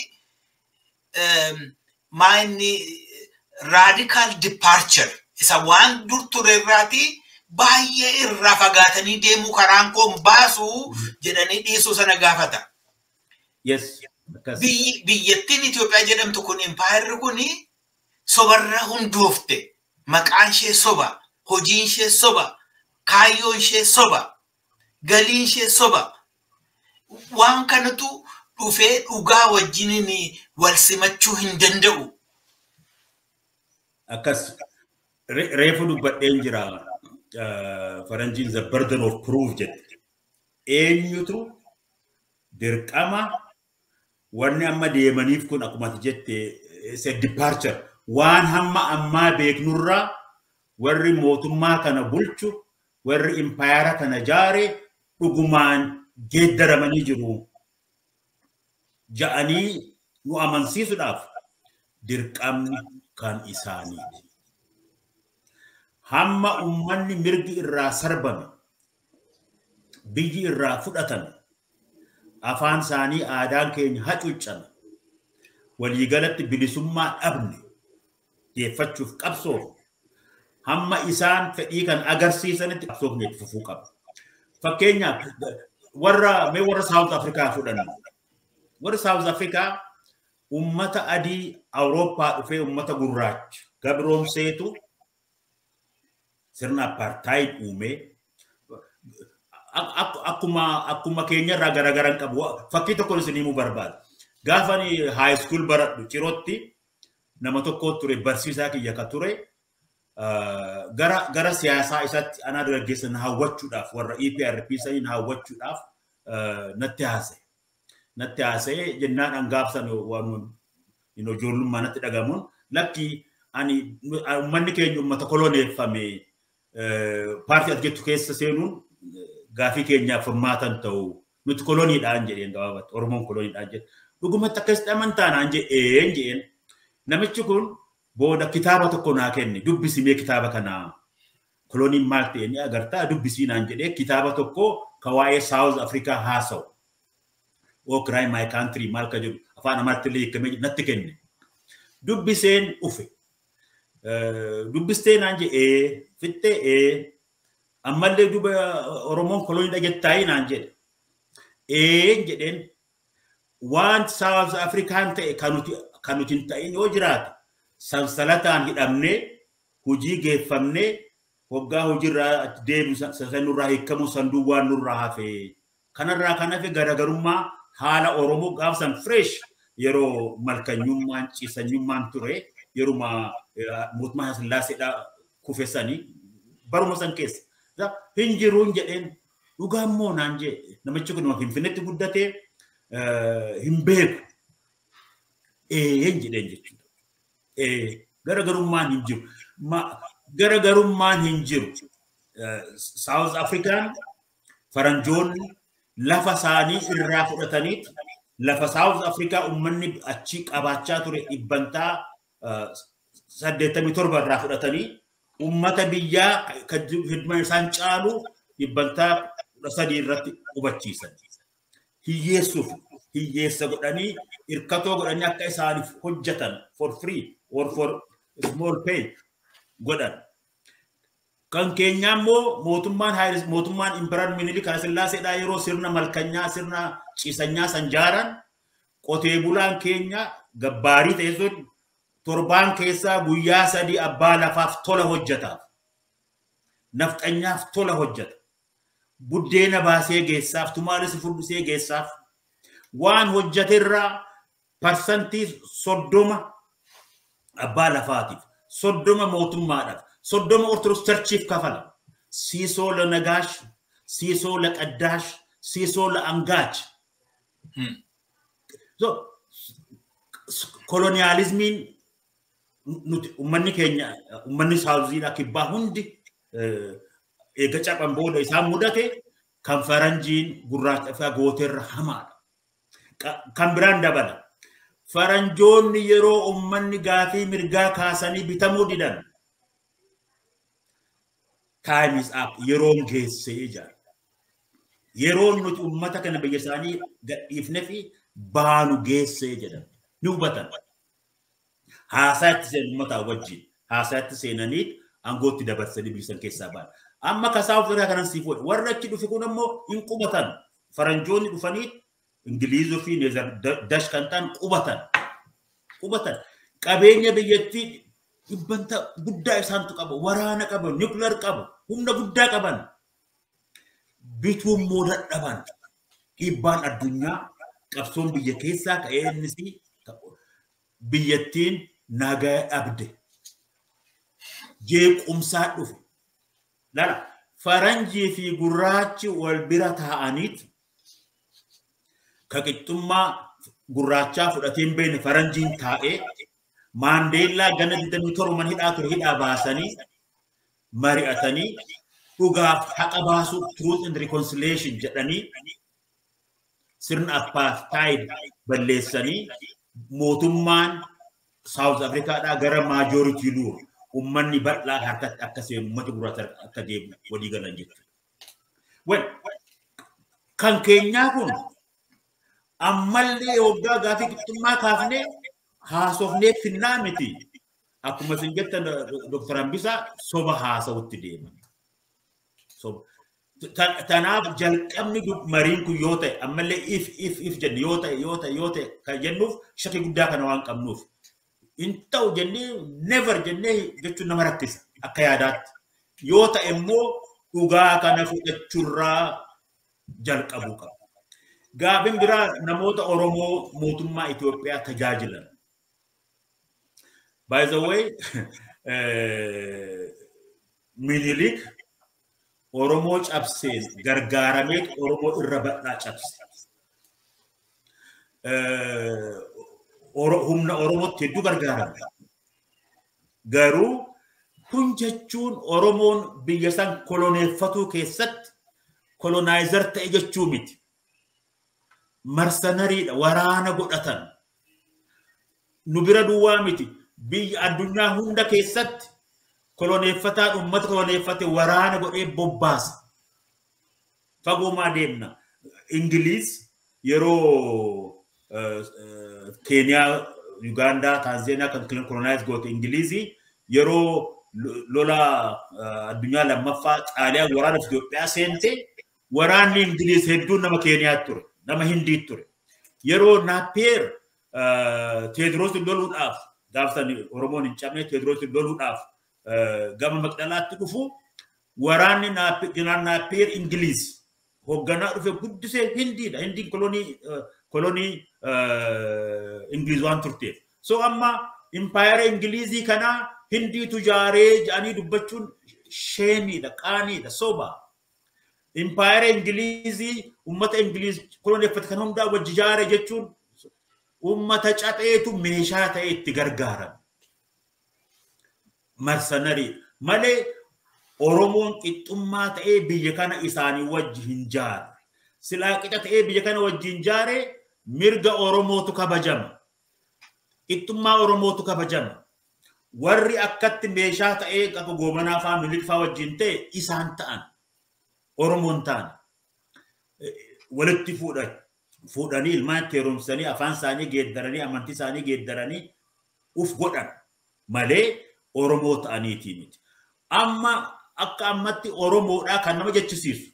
maa inni radical departure isa waan dur ture irraati baay'ee irraa fagaatanii deemuu karaan koon baasu jedhanii dhiisuu sana gaafata. Yes. Biyyattiin Itoophiyaa jedhamtu kun impaayirri kun sobarra hundoofte. Maqaan ishee soba, hojiin ishee soba, kaayyoon ishee soba, galiin ishee soba. Waan kanatu dhufee dhugaa wajjiniin wal simachuu hin danda'u. Akkas reefu dubbadheen jira faranjiin the burden of proof jedhe. Eenyutu dirqama wanni amma deemaniif kun akkuma jette se departure waan hamma ammaa beeknurraa warri mootummaa kana bulchu warri impaayara kana jaare dhugumaan geeddaramanii jiru ja'anii nu amansiisuudhaaf dirqamni kan isaanii. Hamma ummanni mirgi irraa sarbame biyyi irraa fudhatame afaan isaanii aadaan keenya hacuuccame waliigalatti bilisummaa dhabne deeffachuuf qabsoof hamma isaan fedhii kan agarsiisanitti qabsoofne fufuu qaba. Fakkeenyaaf warra South Africa fudhanna. Warra South Africa ummata adii Awurooppaa dhufee ummata gurraacha gabroomseetu sirna apartheid uume. Akkuma keenya irraa garagaran qabu. Fakkii tokko isinii barbaada. Gaafani high school baradhu Cirootti nama tokko ture barsiisaa kiyya ka ture gara siyaasaa isaatti ana dargaggeessa na hawwachuudhaaf warra EPRP sanii na hawwachuudhaaf natti haasa'e jennaan angaabsan waan ijoollummaa natti dhagamuun lakki ani ummanni keenya ummata koloneeffame paartii ati jettu keessa seenuun gaafii keenyaaf furmaatan ta'u nuti koloniidhaan jedheen gabaabatti Oromoon koloniidhaan jedhe dhugumatti akkasitti amantaanaan jedheen namichi kun booda kitaaba tokko naa kenne dubbisimee kitaaba kana koloniin maal ta'e ni agartaa dubbisiinaan jedhee kitaaba tokko ka waa'ee South Africa haasa'u Oh cry my country maal ka jedhu afaan amaatti illee hiikamee natti kenne dubbiseen ufe dubbistee naan jedhee fittee ammallee duba Oromoon koloniidha jettaayi naan jedhe jedhen waan South African ta'e kanuti ta'in yoo jiraate sansalataan hidhamne hojii geeffamne waggaa hojiirraa deemu sanurraa hiikamu sanduuwwan nurraa hafe kanarraa kan hafe garagarummaa haala Oromoo gaafsan fresh yeroo malkanyummaan ciisanyummaan ture yeruma mootummaa Sillaaseedha kufesanii baruma san keessa hinjiruun jedheen dhugaammoo naan jee namichi kun Finfinneetti guddatee hin beeku jedheen jechuudha. Garagarummaan hin jiru. Garagarummaan hin jiru. South African faranjoonni lafa isaanii irraa fudhatanii lafa South Africa ummanni achi qabaachaa ture dhibbantaa 87 irraa fudhatanii ummata biyyaa kan isaan caalu dhibbantaa 3 irratti qubachiisan. Hiyyeessa godhanii irkatoo godhanii akka isaaniif hojjetan for free or for small pay godhan. Kan keenya immoo mootummaan Imperaan Minilik Haile Sillaaseedhaa yeroo sirna malkanyaa sirna ciisanyaa sanjaaran qotee bulaan keenya gabbaarii ta'e sun torbaan keessaa guyyaa 3 abbaa lafaaf tola hojjetaaf. Nafxanyaaf tola hojjeta. Buddeena baasee geessaaf tumaalis furdisee geessaaf waan hojjeterraa parsantii 30 abbaa lafaatiif 30 mootummaadhaaf 30 Ortodoks Churchiif kafala. Siisoo la Nagaash, siisoo la Qaddaash, siisoo la Angaach. So koloniyaalizmiin nuti ummanni keenya ummanni Saawuziidhaa kibbaa hundi eega caphan booda isaan mudate kan faranjiin gurraacha fi gooterra hamaadha. Kan biraan dabala. Faranjoonni yeroo ummanni gaafii mirgaa kaasanii bitamuu didan. Time is up. Yeroon geessee jira. Yeroon nuti ummata kana biyya isaanii gadhiifne fi baanu geessee jedhan. Ni hubatan. Haasaatti seen ummata wajjin. Haasaatti seenanii angootti dabarsanii biyya keessaa ba'an. Amma kasaa ofirraa kanan siif oolu. Warra achi dhufe kun ammoo hin qubatan. Faranjoonni dhufanii Ingilizii fi Dash kan ta'an qubatan. Qabeenya biyyattii dhibbanta guddaa isaantu qaba. Waraana qaba. Nuclear qaba. Humna guddaa qaban. Bituun mooda dhaban. Dhiibbaan addunyaa qabsoon biyya keessaa ka'ee innis biyyattiin nagaa dhabde. Jeequmsaa dhufe. Lala faranjii fi gurraachi wal bira taa'aniit ka qixxummaa gurraachaa fudhateen beene faranjiin taa'ee Maandeellaa gana 27 hidhaa ture hidhaa baasanii mari'atanii dhugaaf haqa baasuu truth and reconciliation jedhanii sirna apartheid balleessanii mootummaan South Africaadhaa gara majority rule ummanni bal'aa harkatti akka seenu ummati gurraacha akka deemu walii galan jechuudha. Well, kan keenyaa kun ammallee waggaa gaafii qixxummaa kaafnee haasofnee finnaa miti. Akkuma isin jettan Dr. Hambisaa soba haasawutti deeman. Tanaaf jalqabni mariin kun yoo ta'e ammallee if jenni yoo ta'e kan jennuuf shakii guddaa kana waan qabnuuf. Inta'u jennee never jennee jechuun nama rakkisa akka yaadaatti. Yoo ta'e immoo dhugaa kana fudhachuurraa jalqabuu qaba. Gaafin biraa namoota Oromoo mootummaa Itoophiyaa tajaajilan. By the way, Minilik Oromoo cabseen gargaaramee Oromoo irra badhaa cabse. Humna Oromootti hedduu gargaarame. Garuu kun jechuun Oromoon biyya san koloneeffatuu keessatti kolonaayizer ta'e jechuu miti. Marsanariidha waraana godhatan. Nu bira duwwaa miti. Biyya addunyaa hunda keessatti koloneeffataan uummata koloneeffate waraana godhee bobbaasa. Fagoomaa deemna. Ingiliis yeroo Keenyaa, Ugaandaa, Taanzaaniyaa kan kolonaayiz goote Ingiliizii yeroo lola addunyaa lammaffaa Xaaliyaan waraana Itoophiyaa seente waraanni Ingiliis hedduun nama Keeniyaa ture. nama Hindii ture. Yeroo Napier Teedros loluudhaaf gaafsan Oromoon hin cabne Teedros loluudhaaf gama Maqdalaatti dhufu waraanni Napier Ingiliis hoogganaa dhufe guddisee Hindiidha. Hindiin kolonii Ingiliis waan turteef. So amma Empire Ingiliizii kana Hindiitu jaaree jedhanii dubbachuun sheemiidha, qaaniidha, soba. Empire Ingiliizii ummata Ingiliiz koloneeffate kan hundaa wajji jaare jechuun ummata capheetu meeshaa ta'e itti gargaaran. Marsanari malee Oromoon qixxummaa ta'ee biyya kana isaanii wajji hin jaare. Silaa qixa ta'ee biyya kana wajji hin jaare mirga Oromootu kabajama. Qixxummaa Oromootu kabajama. Warri akkatti meeshaa ta'ee akka goomanaa fa'aa miliqfaa wajjin ta'e isaan ta'an. Oromoon ta'an. Walitti fuudhanii ilmaan heerumsanii afaan isaanii geeddaranii amantii isaanii geeddaranii uf godhan malee Oromoo ta'aniitii miti. Amma akka ammatti Oromoodhaa kan nama jechisiisu.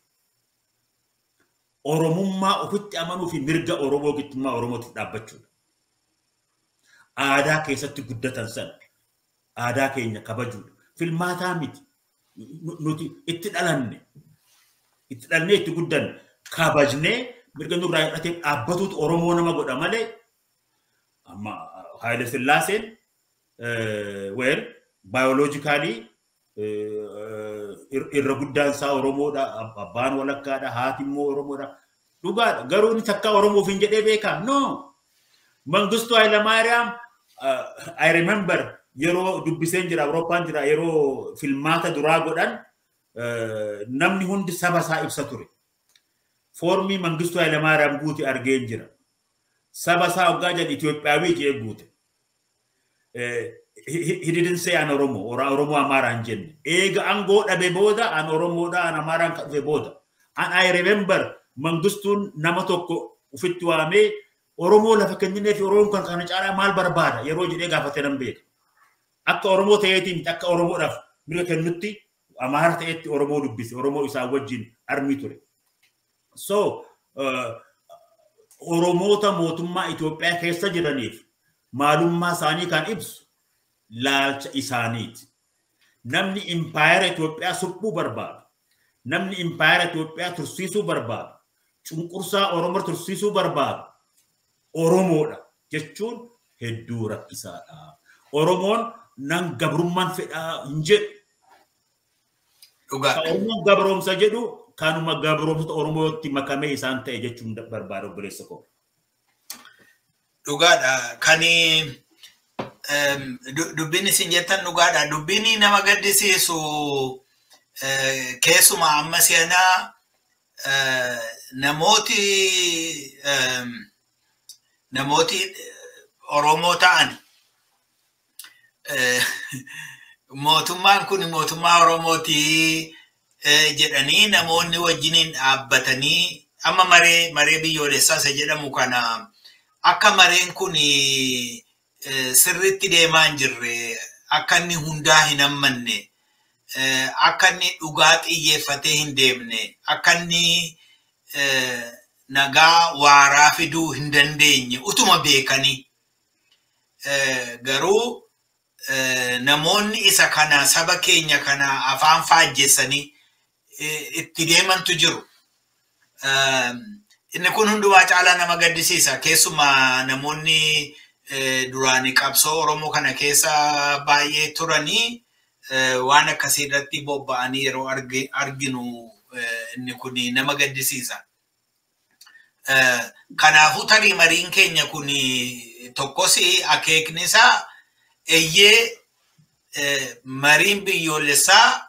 Oromummaa ofitti amanuu fi mirga Oromoo qixxummaa Oromootiif dhaabbachuudha. Aadaa keessatti guddatan sana. Aadaa keenya kabajuudha. Filmaataa miti. Nuti itti dhalanne. Itti dhalnee itti guddanne. Kabajnee mirga nurraa hidhatee dhaabbatuutu Oromoo nama godha malee. Amma Haile Sillaaseen biologically irra guddaan isaa Oromoodha. Abbaan walakkaadha. Haati immoo Oromoodha. Dhugaadha. Garuu inni takka Oromoof hin jedhee beekaa. No. Mangistuu Hayilamaariyaam I remember yeroo dubbiseen jira Awurooppaan jira yeroo filmaata duraa godhan namni hundi saba isaa ibsa ture. Formii Mangistuu Hayilamaariyaam guute argeen jira. Saba isaa hoggaa jedhu Itoophiyaawii jee guute. He didn't say an Oromo or Oromo Amara and Jen. Ega Ango Abeboda and Oromoda and Amaran Kabeboda. And I remember Mangustun Namatoko Ufituame, Oromo Lafakanine, Oromo Kanachara Mal Barbada, Yeroji Gafatenambek. Akka Oromo Teatin, Taka Oromo of Mirakanuti, Amar Tet Oromo Dubis, Oromo is our Wajin Armitore. So Oromota Motuma Ethiopia Hesa Jiranif, Maluma Sani can ibs. Laalcha isaaniiti. Namni Empire Itoophiyaa suphuu barbaadu. Namni Empire Itoophiyaa tursiisuu barbaadu. Cunqursaa Oromoo tursiisuu barbaadu. Oromoodha jechuun hedduu rakkisaadha. Oromoon nan gabrummaan fedhaa hin jedhu. Dhugaa. Oromoon gabroomsa jedhu kanuma gabroomsota Oromootti makamee isaan ta'e jechuun barbaadu obboleessa koo. Dhugaadha. Kani dubbini sinjetan dhugaadha. Dubbini nama gaddisiisu keessuma amma seenaa namooti Oromoo ta'an mootummaan kun mootummaa Oromooti jedhanii namoonni wajjiniin dhaabbatanii amma maree biyyoolessaa isa jedhamu kana akka mareen kun sirriitti deemaa hin jirre akka inni hundaa hin hammanne akka inni dhugaa xiyyeeffatee hin deemne akka inni nagaa waaraa fiduu hin dandeenye utuma beekanii garuu namoonni isa kana saba keenya kana afaan faajjeessanii itti deemantu jiru. Inni kun hundumaa caalaa nama gaddisiisa. Keessumaa namoonni duraanii qabsoo Oromoo kana keessa baay'ee turanii waan akkasii irratti bobba'anii yeroo arginu inni kun nama gaddisiisa. Kanaafuu tarii mariin keenya kun tokkos akeekni isaa eeyyee mariin biyyoolessaa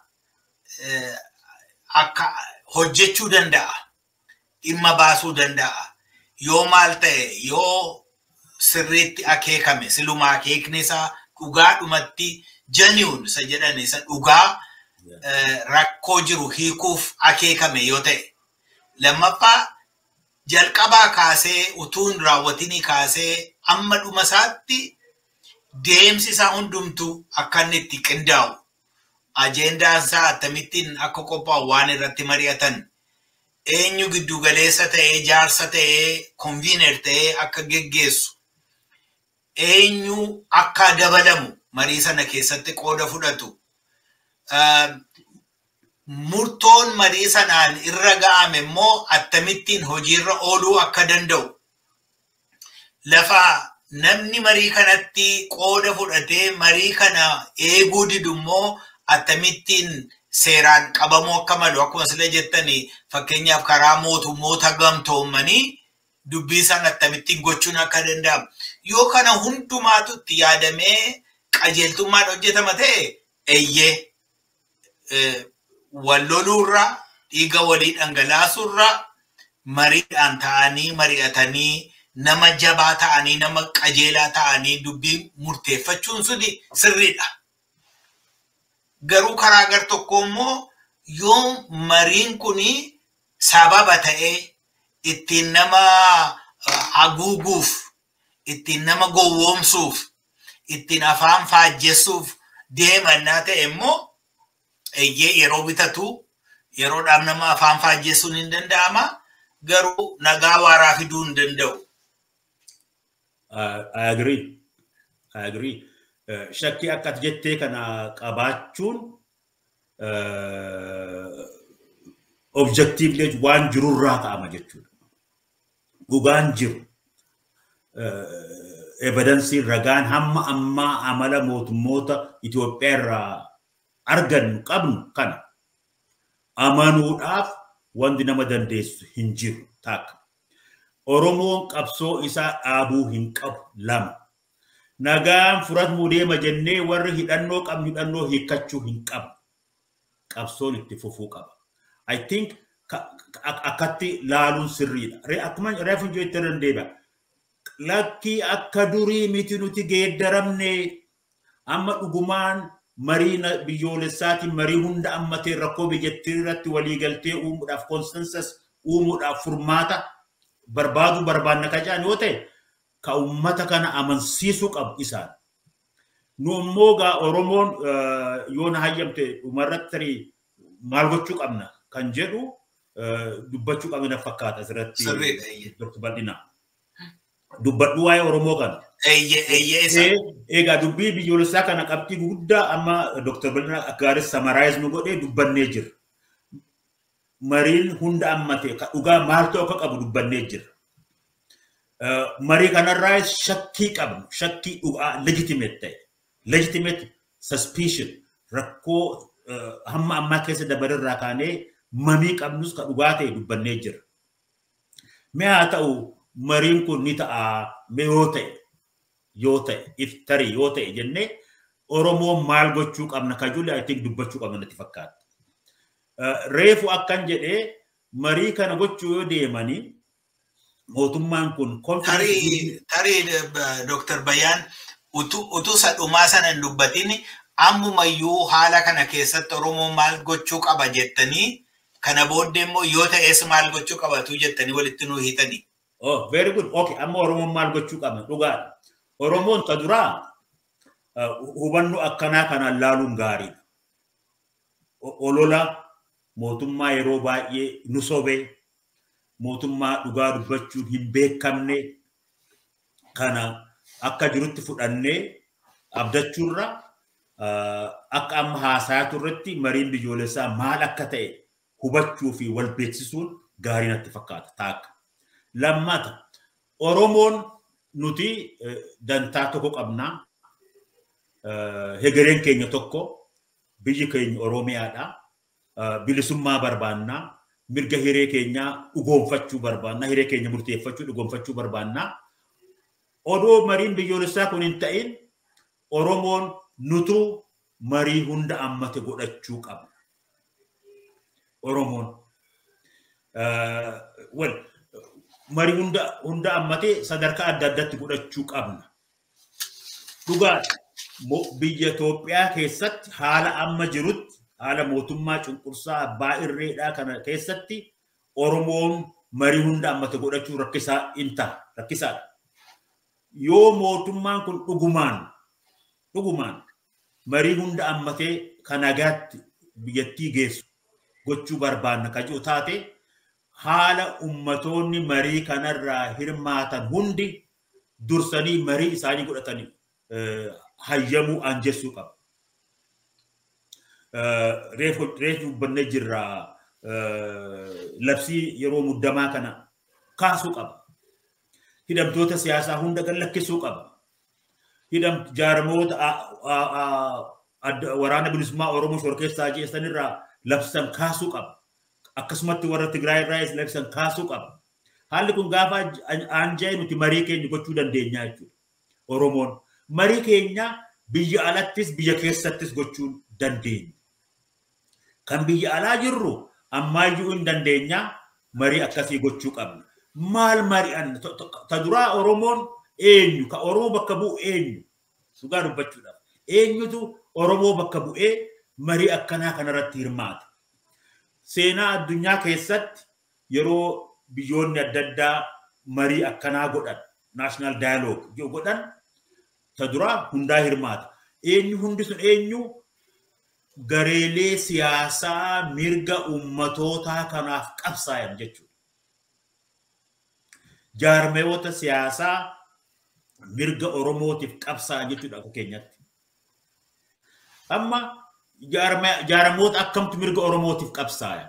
akka hojjechuu danda'a. Dhimma baasuu danda'a. Yoo maal ta'e yoo sirriitti akeekame siluma akeekni isaa dhugaadhumatti genuine isa jedhan isa dhugaa rakkoo jiru hiikuuf akeekame yoo ta'e. Lammaffaa jalqabaa kaasee utuun raawwatinii kaasee amma dhuma isaatti deemsi isaa hundumtu akka inni itti qindaa'u. Ajendaan isaa akkamittiin akka qophaa'u waan irratti mari'atan eenyu giddu galeessa ta'ee jaarsa ta'ee convener ta'ee akka geggeessu eenyu akka dabalamu marii sana keessatti qooda fudhatu murtoon marii sanaan irra ga'ame immoo attamittiin hojiirra ooluu akka danda'u lafa namni marii kanatti qooda fudhatee marii kana eeguu didu immoo attamittiin seeraan qabamuu akka malu akkuma sila jettanii fakkeenyaaf karaa mootummoota gamtoomanii dubbii san attamittiin gochuun akka danda'amu yoo kana hundumaatu itti yaadamee qajeeltummaan hojjetama ta'e eeyyee walloluurra dhiiga walii dhangalaasuurra mariidhaan ta'anii mari'atanii nama jabaa ta'anii nama qajeelaa ta'anii dubbii murteeffachuun suni sirriidha. Garuu karaa gar tokko immoo yoo mariin kuni sababa ta'ee ittiin nama haguuguuf ittiin nama gowwoomsuuf ittiin afaan faajjessuuf deemannaa ta'e immoo eeyyee yeroo bitatu yeroodhaaf nama afaan faajjessuun hin danda'ama garuu nagaa waaraa fiduu hin danda'u. I agree. Shakkii akka jettee kana qabaachuun objectively waan jirurraa ka'ama jechuudha. Dhugaan jiru. Evidence ragaan hamma ammaa amala mootummoota Itoophiyaa irraa argannu qabnu kana amanuudhaaf wanti nama dandeessu hin jiru takka. Oromoon qabsoo isaa dhaabuu hin qabu lama. Nagaan furatamuu deema jennee warri hidhannoo qabnu hidhannoo hiikkachuu hin qabu. Qabsoon itti fufuu qaba. I think akkatti laaluun sirriidha. Akkuma reefu jettee dandeeba. Lakkii akka durii miti nuti geeddaramne amma dhugumaan marii biyyoolessaatiin marii hunda ammatee rakkoo biyyattii irratti waliigaltee uumuudhaaf consensus uumuudhaaf furmaata barbaanna kajaan yoo ta'e ka ummata kana amansiisuu qabu isaan. Nu immoo gaa Oromoon yoo na hayyamte dhumarratti maal gochuu qabna kan jedhu dubbachuu qabna fakkaata asirratti Dr. Bal'inaa. Dubbadhu waa'ee Oromoo kana. Egaa dubbii biyyoolessaa kana qabxii guddaa amma Dr. Bal'inaa Akkaaris summarize nu godhee dubbannee jira. Mariin hunda ammate dhugaa maal ta'u akka qabu dubbannee jira. Marii kanarraa shakkii qabnu shakkii dhugaa legitimate ta'e legitimate suspicion rakkoo hamma ammaa keessa dabararraa kaanee mamii qabnus ka dhugaa ta'e dubbannee jira. Mee haa ta'u mariin kun ni ta'a mee yoo ta'e if tarii yoo ta'e jennee Oromoo maal gochuu qabna kajulee I think dubbachuu qabna natti fakkaata. Reefu akkan jedhee marii kana gochuu yoo deemanii mootummaan kun tarii Dr. Bayaan utuu sadhumaa sana hin dubbatin ammumayyuu haala kana keessatti Oromoo maal gochuu qaba jettanii kana booddee immoo yoo ta'es maal gochuu qabatu jettanii walitti nuu hiitanii. Oh, very good. Okay, amma Oromoon maal gochuu qabna dhugaadha. Oromoon ta duraa hubannoo akkanaa kanaan laaluun gaariidha. Olola mootummaa yeroo baay'ee nu sobee mootummaa dhugaa dubbachuun hin beekamne kana akka jirutti fudhannee abdachuurra akka amma haasayaa turretti mariin biyyoolessaa maal akka ta'e hubachuu fi wal beeksisuun gaarii natti fakkaata taakka. Lammata Oromoon nuti dantaa tokko qabnaa hegereen keenya tokko biyyi keenya Oromiyaadha bilisummaa barbaannaa mirga hiree keenya dhugoomfachuu barbaannaa hiree keenya murteeffachuu dhugoomfachuu barbaannaa odoo mariin biyyoolessaa kun hin ta'in Oromoon nutu marii hunda ammate godhachuu qabna. Oromoon marii hunda ammate sadarkaa adda addaatti godhachuu qabna. Dhugaa biyya Itoophiyaa keessatti haala amma jirutti haala mootummaa cunqursaa abbaa irreedhaa kana keessatti Oromoon marii hunda ammate godhachuu rakkisaadha. Yoo mootummaan kun dhugumaan marii hunda ammatee kan nagaatti biyyattii geessu gochuu barbaanna kajoo taate haala ummatoonni marii kanarraa hirmaatan hundi dursanii marii isaanii godhatanii hayyamuu anjessuu qaba. Reefu dubbannee jirra labsii yeroo muddamaa kana kaasuu qaba. Hidhamtoota siyaasaa hunda gallakkisuu qaba. Jaarmoota waraana bilisummaa Oromoo shorkeessaa jeessanirraa labsan kaasuu qaba. Akkasumatti warra Tigraay irraa labsan kaasuu qaba. Haalli kun gaafa anjaa'e nuti marii keenya gochuu dandeenya jechuudha. Oromoon marii keenya biyya alattis biyya keessattis gochuu dandeenya. Kan biyya alaa jirru ammaayyuu hin dandeenya marii akkasii gochuu qabna. Maal mari'an ta duraa Oromoon eenyu ka Oromoo bakka bu'u eenyu sugaa dubbachuudhaaf eenyutu Oromoo bakka bu'ee marii akkanaa kanarratti hirmaata. Seenaa addunyaa keessatti yeroo biyyoonni adda addaa marii akkanaa godhan national dialogue godhan ta duraa hundaa hirmaata. Eenyu hundi sun eenyu gareelee siyaasaa mirga ummatootaa kanaaf qabsaayan jechuudha. Jaarmeewota siyaasaa mirga Oromootiif qabsaayan jechuudha akka keenyatti. Amma jaarmoota akkamtu mirga Oromootiif qabsaayan.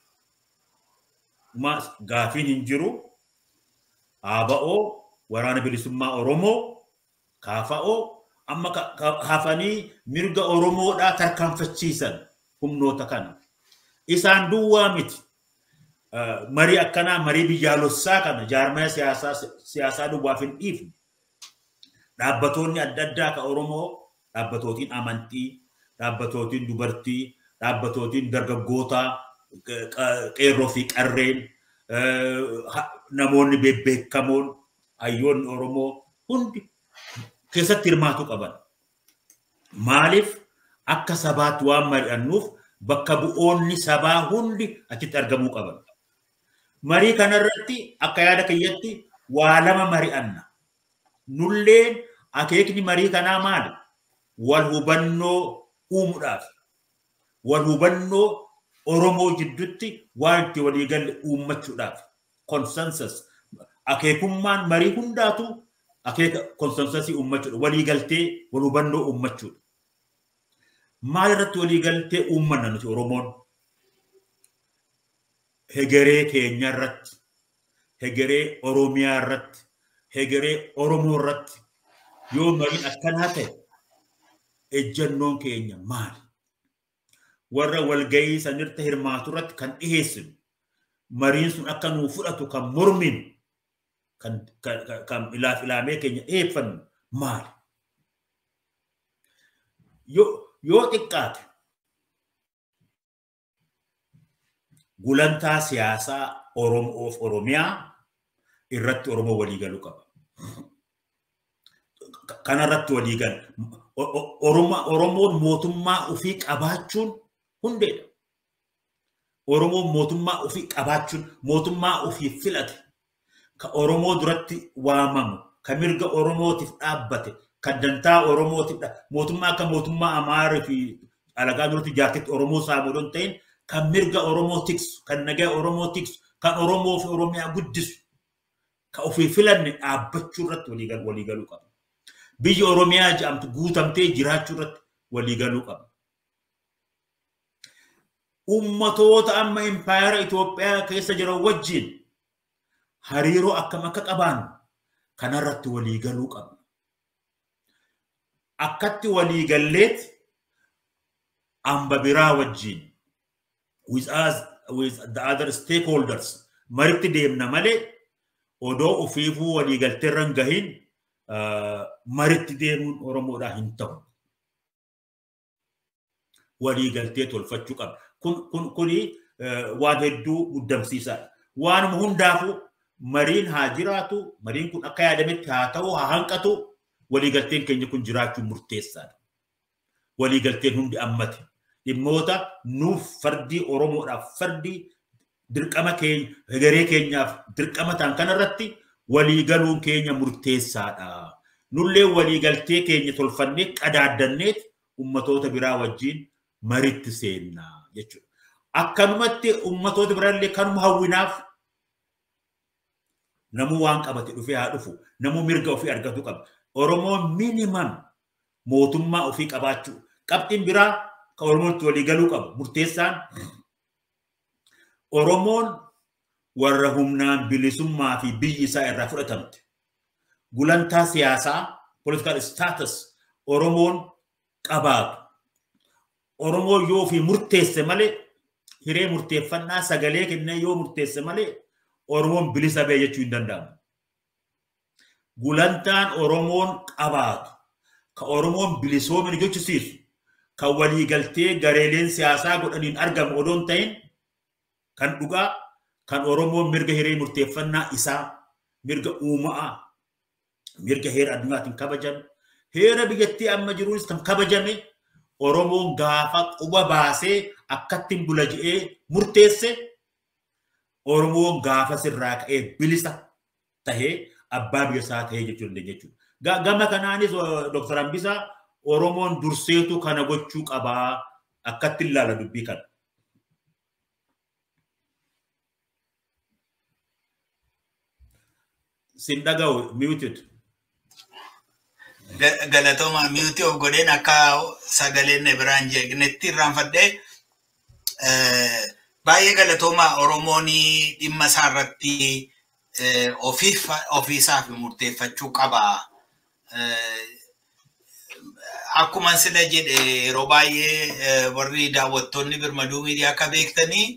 Gaafiin hin jiru ABO waraana bilisummaa Oromoo KFO amma hafanii mirga Oromoodhaa tarkaanfachiisan humnoota kana. Isaan duwwaa miti. Marii akkanaa marii biyyaalessaa kana jaarmaya siyaasaa duwwaaf hin dhiifne. Dhaabbatoonni adda addaa ka Oromoo dhaabbatootiin amantii, dhaabbatootiin dubartii, dhaabbatootiin dargaggootaa, qeerroo fi qarreen, namoonni bebbeekamoon, hayyoonni Oromoo hundi keessatti hirmaatu qaban. Maaliif akka sabaatti waan mari'annuuf bakka bu'oonni sabaa hundi achitti argamuu qaban. Marii kanarratti akka yaada kiyyatti waa lama mari'anna. Nulleen akeekni marii kanaa maali? Wal hubannoo uumuudhaaf. Wal hubannoo Oromoo jidduutti waan itti walii galle uummachuudhaaf. Consensus. Akeekummaan marii hundaatu akeeka consensusii uummachuudha. Walii galtee wal hubannoo uummachuudha. Maal irratti walii galtee uummanna nuti Oromoon? Hegeree keenya irratti, hegeree Oromiyaa irratti, hegeree Oromoo irratti yoo marii akkanaa ta'e ejjannoon keenya maali? Warra walgayii sanirta hirmaatu irratti kan dhiheessinu mariin sun akka nuu fudhatu kan morminu kan ilaafee keenya dhiyeeffannu maali? Yoo xiqqaate gulantaa siyaasaa Oromiyaa irratti Oromoo walii galuu qaba. Kanarratti walii galu. Oromoon mootummaa ofii qabaachuun hundeedha. Oromoon mootummaa ofii qabaachuun mootummaa ofii filate ka Oromoo duratti waamamu ka mirga Oromootiif dhaabbate kan dantaa Oromootiif mootummaa akka mootummaa Amaaraa fi alagaa duratti jaartitti Oromoo saamuudhaan ta'in kan mirga Oromoo tiksu kan nagaa Oromoo tiksu kan Oromoo fi Oromiyaa guddisu ka ofii filanne dhaabbachuu irratti walii galuu qaba. Biyya Oromiyaa jedhamtu guutamtee jiraachuu irratti walii galuu qaba. Ummatoota amma impaayera Itoophiyaa keessa jiran wajjin hariiroo akkam akka qabaannu kanarratti walii galuu qaba. Akkatti walii galleet amba biraa wajjin with the other stakeholders maritti deemna malee odoo ofiifuu walii galteerran gahin maritti deemuun Oromoodhaa hin ta'u. Walii galtee tolfachuu qaba. Kuni waan hedduu guddamsiisaadha. Waanuma hundaafu mariin haa jiraatu, mariin kun akka yaadametti haa ta'u, haa hanqatu, walii galteen keenya kun jiraachuun murteessaadha. Walii galteen hundi ammate. Dhimmoota nuuf fardii Oromoodhaaf fardii dirqama keenya, hegeree keenyaaf dirqama ta'an kanarratti walii galuun keenya murteessaadha. Nullee walii galtee keenya tolfannee qadaaddanneet ummatoota biraa wajjin maritti seennaa jechuudha. Akkanumatti ummatoota biraallee kanuma hawwinaaf namu waan qabate dhufee haa dhufu namu mirga ofii argatu qaba oromoon minimum mootummaa ofii qabaachuu qabxiin biraa ka oromootti walii galuu qabu murteessaan oromoon warra humnaan bilisummaa fi biyyi isaa irraa fudhatamte gulantaa siyaasaa political status oromoon qabaatu oromoo yoo fi murteesse malee hiree murteeffannaa sagalee kennee yoo murteesse malee oromoon bilisa ba'e jechuu hin danda'amu. Gulantaan oromoon qabaatu ka oromoon bilisoomini jechisiisu ka waliigaltee gareeleen siyaasaa godhaniin argamu odoon ta'in kan dhugaa kan oromoon mirga hiree murteeffannaa isaa mirga uumaa mirga heera addunyaatiin kabajame heera biyyattii amma jiruus kan kabajame oromoon gaafa quba baasee akkattiin bula je'ee murteesse oromoon gaafa sirraa ka'ee bilisa tahee abbaa biyya isaa tahee jechuudha. Gama kanaanis Dr. Hambisaa oromoon durseetu kana gochuu qabaa akkattiin ilaala dubbii kana. Sindagao muted. Galatoma mute of godeen akka sagaleen Nebraan jeegnetti irraanfadhe baay'ee galatoma oromooni dhimma isaarratti ofiisaaf murteeffachuu qaba. Akkuma sila jedhe yeroo baay'ee warri daawwattoonni birmaduu miidiyaa akka beektanii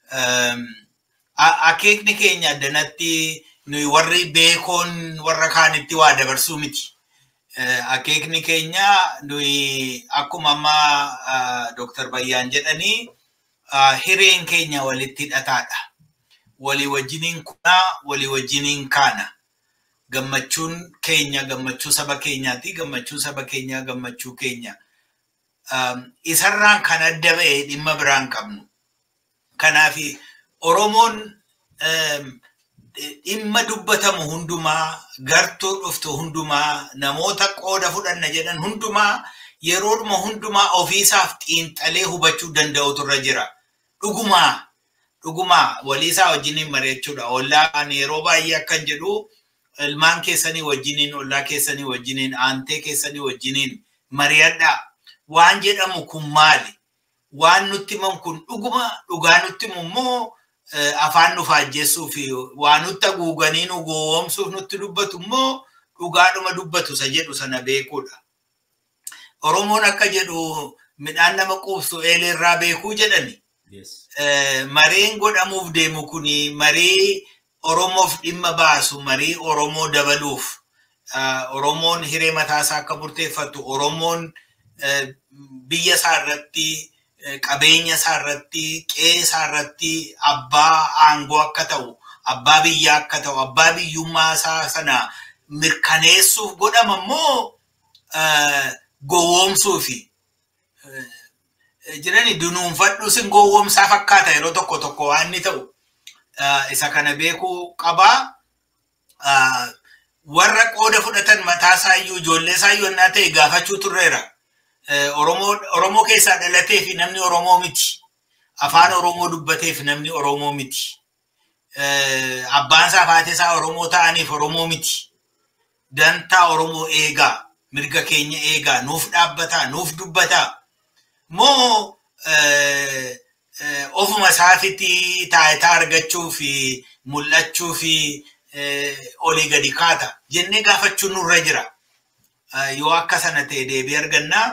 akeekni keenya addanatti nuyi warri beekoon warra kaanitti waa dabarsuu miti. Akeekni keenya nuyi akkuma amma Dr. Bayyaan jedhanii hireen keenya walitti hidhataadha. Walii wajjiniin kunaa walii wajjiniin kaana. Gammachuun keenya gammachuu saba keenyaati. Gammachuun saba keenyaa gammachuu keenya. Isarraan kan adda ba'e dhimma biraan qabnu. Kanaaf Oromoon dhimma dubbatamu hundumaa gartuu dhuftu hundumaa namoota qooda fudhanna jedhan hundumaa yeroodhuma hundumaa ofiisaaf xiinxalee hubachuu danda'utu irra jira. Dhugumaa waliisaa wajjiniin mari'achuudha. Ollaan yeroo baay'ee akkan jedhu ilmaan keessanii wajjiniin ollaa keessanii wajjiniin aantee keessanii wajjiniin mari'adhaa. Waan jedhamu kun maali? Waan nutti himan kun dhugaa nutti himu immoo afaan nu faajjeessuu fi waan nutti haguuganii nu gowwoomsuuf nutti dubbatu immoo dhugaadhuma dubbatu isa jedhu sana beekuudha. Oromoon akka jedhu midhaan nama quubsu eeleerraa beekuu jedhani. Mariin godhamuuf deemu kuni marii Oromoof dhimma baasu marii Oromoo dabaluuf Oromoon hiree mataasaa akka murteeffatu Oromoon biyya isaa irratti qabeenya isaa irratti qe'ee isaa irratti abbaa aangoo akka ta'u abbaa biyyaa akka ta'u abbaa biyyummaa isaa sana mirkaneessuuf godhama immoo gowwoomsuufi jirani dunuunfadhu sin gowwoomsaa fakkaata yeroo tokko waan inni ta'u isa kana beekuu qabaa. Warra qooda fudhatan mataasaa iyyuu ijoollee isaa iyyuu annaa ta'e gaafachuu turreera. Oromoo keessaa dhalatee fi namni Oromoo miti. Afaan Oromoo dubbatee fi namni Oromoo miti. Abbaan isaa haati isaa Oromoo ta'aniif Oromoo miti. Dantaa Oromoo eegaa, mirga keenya eegaa, nuuf dhaabbataa, nuuf dubbataa. Moo ofuma isaafiti taayitaa argachuu fi mul'achuu fi olii gadi kaata jennee gaafachuun nurra jira. Yoo akka sana ta'e deebii argannaa.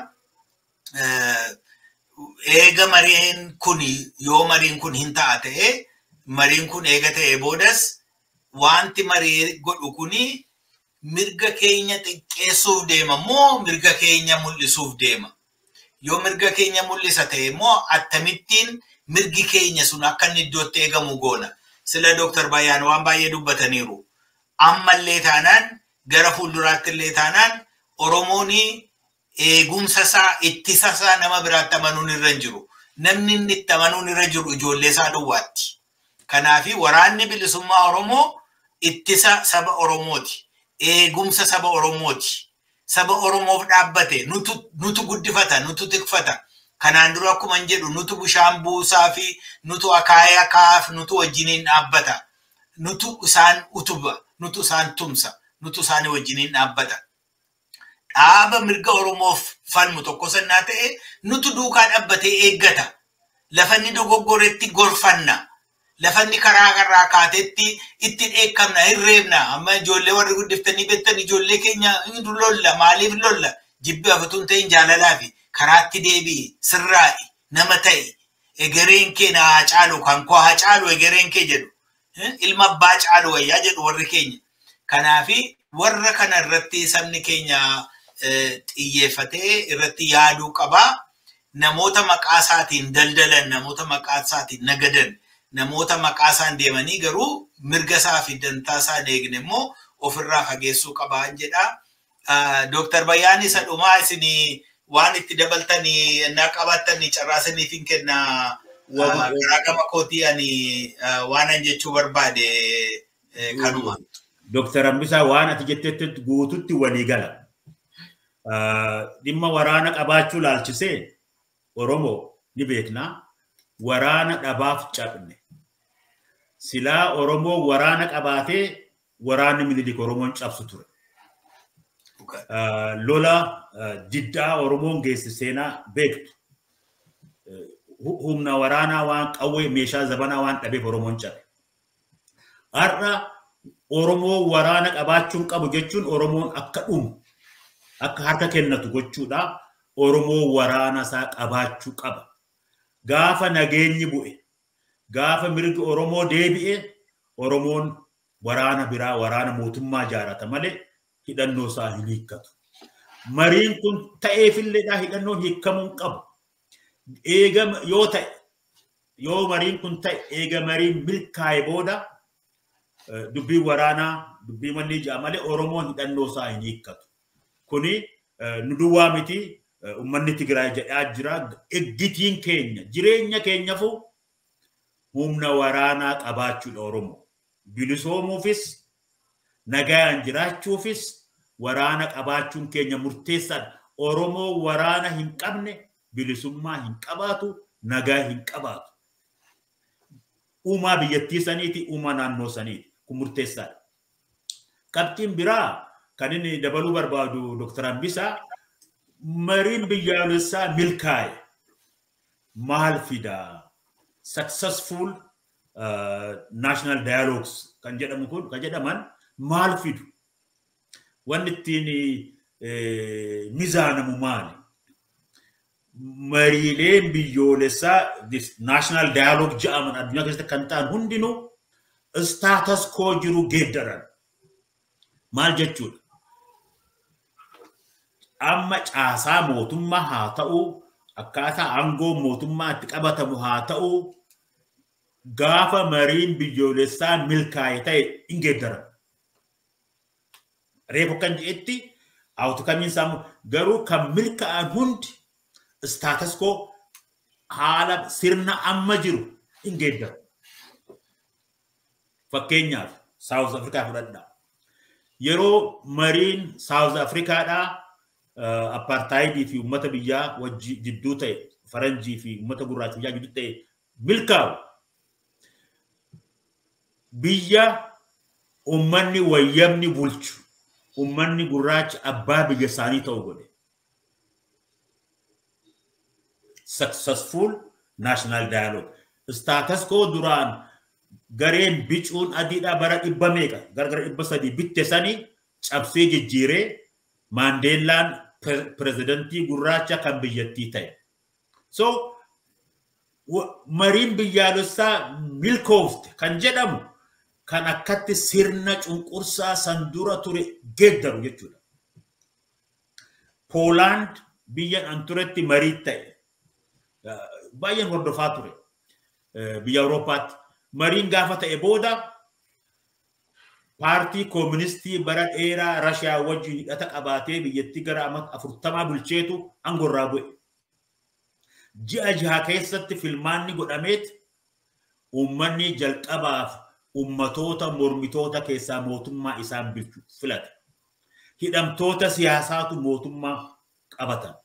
Eega mariin kun yoo mariin kun hin ta'a ta'e mariin kun eega ta'e boodas wanti marii godhu kuni mirga keenya xiqqeessuuf deema moo mirga keenya mul'isuuf deema. Yoo mirga keenya mul'isa ta'e moo akkamittiin mirgi keenya sun akka inni iddootti eegamu goona. Sila Dr. Bayyaan waan baay'ee dubbataniiru. Ammallee taanaan gara fuulduraatti illee taanaan Oromooni eegumsa isaa ittisa isaa nama biraatti amanuun irra hin jiru. Namni inni itti amanuun irra jiru ijoollee isaa duwwaatti. Kanaafi waraanni bilisummaa Oromoo ittisa saba Oromooti. Eegumsa saba Oromooti. Saba Oromoof dhaabbate nutu guddifata nutu tikfata. Kanaan dura akkuma jedhu nutu bishaan buusaa fi nutu akaayee akaaf nutu wajjiniin dhaabbata. nutu isaan utuba, nutu isaan tumsa, nutu isaan wajjiniin dhaabbata. Dhaaba mirga Oromoof falmu tokko sannaa ta'e nutu duukaa dhaabbatee eeggata. Lafanni dogoggoretti gorfanna. Lafanni karaa kaatetti itti dheekkamna, hin reebna. Amma ijoollee warri guddiftanii beektan ijoollee keenya hin lolla. Maaliif lolla? Jibbi hafatuun ta'in jaalalaafi karaatti deebi'i, sirraa'i, nama ta'i. Egereen kee na caalu, kan koo haa caalu egereen kee jedhu. Ilma abbaa caalu wayyaa jedhu warri keenya. Kanaafi warra kana irratti sabni keenya xiyyeeffatee irratti yaaduu qabaa. Namoota maqaa isaatiin daldalan, namoota maqaa isaatiin nagadan, namoota maqaa isaan deemanii garuu mirga isaa fi dantaa isaa hin eegne immoo ofirraa fageessuu qabaa jedha. Dr. Bayyaan isa dhumaa isinii waan itti dabaltanii na qabattanii carraasaniif hin kenna. Garaa gama kootii ani waan jechuu barbaade kanuma. Dr. Hambisaa waan ati jettetti guututti walii gala. Dhimma waraana qabaachuu laalchisee Oromoo ni beekna. Waraana dhabaaf cabne. Silaa Oromoo waraana qabaatee waraanni Minilik Oromoon cabsu ture. Lola diddaa Oromoon geesse seenaa beektu. Humna waraanaa waan qawwee meeshaa zabanaa waan dhabeef Oromoon cabe. Har'a Oromoo waraana qabaachuun qabu jechuun Oromoon akka dhumu, akka harka kennatu gochuudha. Oromoo waraana isaa qabaachuu qaba. Gaafa nageenyi bu'e, gaafa mirgi Oromoo deebi'e, Oromoon waraana biraa, waraana mootummaa ijaarata malee hidhannoo isaa hin hiikkatu. Mariin kun ta'eefilleedhaa hidhannoon hiikkamuu qabu. Eega yoo ta'e, yoo mariin kun ta'e, eega mariin milkaa'e booda dubbii waraanaa, dubbii manni ijaa malee Oromoon hidhannoo isaa hin hiikkatu. Kuni nu duwwaa miti. Ummanni Tigraay jedhaa jira. Eggitiin keenya jireenya keenyafu humna waraanaa qabaachuudha Oromoo. Bilisoomuufis nagaan jiraachuufis waraana qabaachuun keenya murteessaadha. Oromoo waraana hin qabne bilisummaa hin qabaatu, nagaa hin qabaatu. Uumaa biyyattii saniiti, uumaa naannoo saniiti. Kun murteessaadha. Qabxiin biraa kan inni dabaluu barbaadu Dr. Hambisaa mariin biyyaalessaa milkaa'e maal fidaa? Successful national dialogues kan jedhamu kun kan jedhaman maal fidu? Wanni ittiin mizaanamu maali? Mariileen biyyoolessaa this national dialogue jedhaman addunyaa keessatti kan ta'an hundinuu status quo jiru geeddaran. Maal jechuudha? Amma caasaa mootummaa haa ta'u, akkaataa aangoo mootummaa itti qabatamu haa ta'u, gaafa mariin biyyoolessaa milkaa'e ta'e hin geeddaran. Reefu kan jedhetti outcome isaa garuu kan milkaa'an hundi status quo haala sirna amma jiru hin geeddaran. Fakkeenyaaf South Africa fudhadhaa. Yeroo mariin South Africaadhaa apartheid fi ummata biyyaa wajji jidduu ta'e, faranjii fi ummata gurraacha biyyaa jidduu ta'e milkaa'u. Biyya ummanni wayyamni bulchu, ummanni gurraacha abbaa biyya isaanii ta'u godhe. Successful national dialogue. Status quo duraan gareen bicuun adiidhaa bara 100 gargara 300 bitte sanii cabsee jijjiiree Mandelaan presidentii gurraacha kan biyyattii ta'e. So mariin biyyaalessaa milkoofte kan jedhamu kan akkatti sirna cunqursaa san dura ture geeddaru jechuudha. Poland biyyan an turetti marii ta'e baay'een hordofaa ture biyya Awuroopaatti. Mariin gaafa ta'e booda paartii kooministii bara dheeraa Rashiyaa wajjin hidhata qabaatee biyyattii gara amata 40 bulcheetu aangorraa bu'e. Ji'a 6 keessatti filmaanni godhameet uummanni jalqabaaf ummatoota mormitoota keessaa mootummaa isaan bulchu filate. Hidhamtoota siyaasaatu mootummaa qabatan.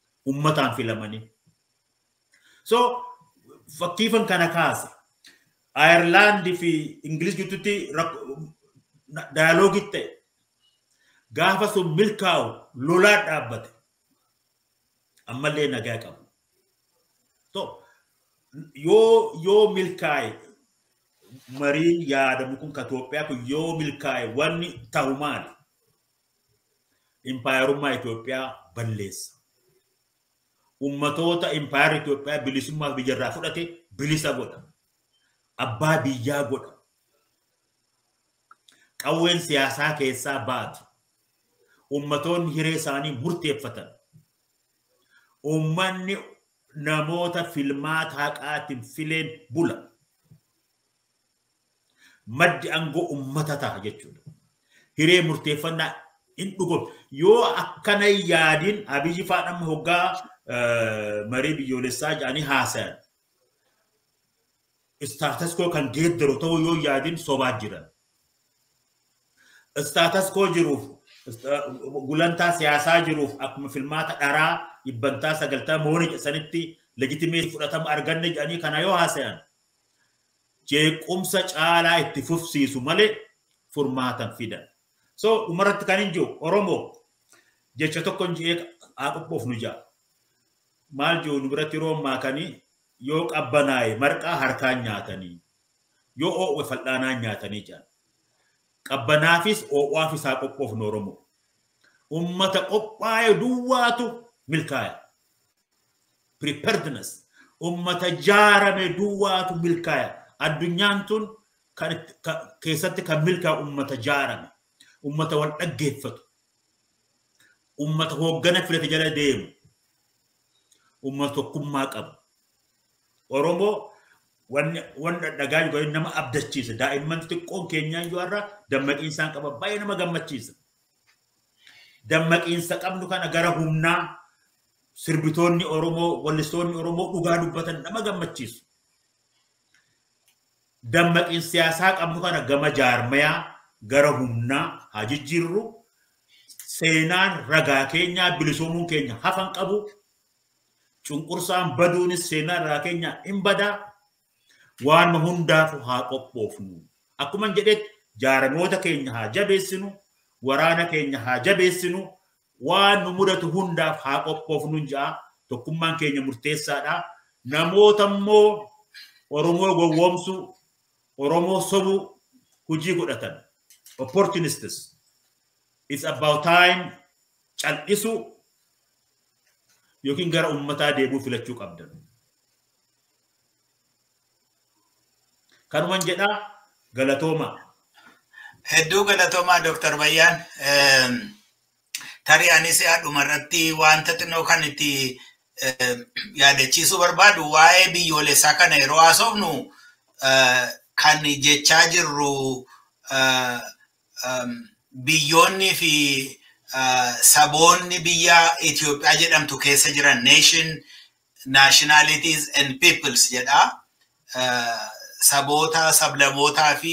Ummataan filamanii. So fakkiifan kana kaase. Ireland fi English gitutti dialogue itte gaafa sun milkaaw lolaa dhaabbate ammallee nagaa qabu to yoo milkaay mariin yaadamu kun ka Itoophiyaa kun yoo milkaay wanni ta'u maali impaayerummaa Itoophiyaa balleessa ummatoota impaayera Itoophiyaa bilisummaa biyyarraa fudhate bilisa godha abbaa biyyaa godha qawween siyaasaa keessaa baatu ummatoonni hiree isaanii murteeffatan ummanni namoota filmaata haqaatiin fileen bula maddi angoo ummata ta'a jechuudha hiree murteeffannaa in dhugom yoo akkana yaadin Abiyyi faadhama hoggaa marii biyyoolessaa jedhanii haasayan status quo kan geeddaru ta'uu yoo yaadin sobaa jiran status quo jiruuf gulantaa siyaasaa jiruuf akkuma filmaata dharaa ibbantaa 90 mooni sanitti legitimate fudhatama arganne jedhanii kana yoo haasayan jeequmsa caalaa itti fufsiisu malee furmaatan fidan so umaratti kan injo Oromoo jecha tokko njee aqof nu jaa maal joo nu biratti Roomaa kani yoo qabbanaay marqaa harkaan nyaatanii yoo oo'e fal'aanaa nyaatanii jaan qabbanaafis oo'aafis aqof nu Oromoo ummata qophaa'e duwwaatu milkaaya preparedness ummata jaarame duwwaatu milkaaya addunyaan tun kan keessatti kan milkaa ummata jaarame ummata wal dhaggeeffatu ummata hooggana filate jala deemu ummata tokkummaa qabu Oromoo wanda dhagaa yoo nama abdachiisa daa'imman xiqqoon keenyaan yoo irra dammaqiinsaan qaba baay'ee nama gammachiisa dammaqiinsa qabnu kana gara humnaa sirbitoonni Oromoo wallistoonni Oromoo dhugaa dubbatan nama gammachiisu dammaqiinsa siyaasaa qabnu kana gama jaarmayaa gara humnaa haa jijjiirru seenaan ragaa keenyaa bilisoomuun keenya hafan qabu cunqursaan baduunis seenaan ragaa keenyaa hin badaa waan hundaafu haa qophoofnu akkuma jedhetti jaarmoota keenya haa jabeessinu waraana keenya haa jabeessinu waan nu mudatu hundaaf haa qophoofnu jaa tokkummaan keenya murteessaadha namoota immoo Oromoo gowwoomsu Oromoo sobu hujii godhatan opportunists it's about time cal'isu yookiin gara ummataa deebuu filachuu qabdan kanuman jedha galatooma hedduu galatooma Dr. Bayyaan tarii anis dhumarratti wanta xinnoo kan itti yaadachiisuu barbaadu waa'ee biyyoolessaa kana yeroo haasofnu kan jechaa jirru biyyoonni fi saboonni biyya Itoophiyaa jedhamtu keessa jiran nationalities and peoples jedha saboota sablamootaa fi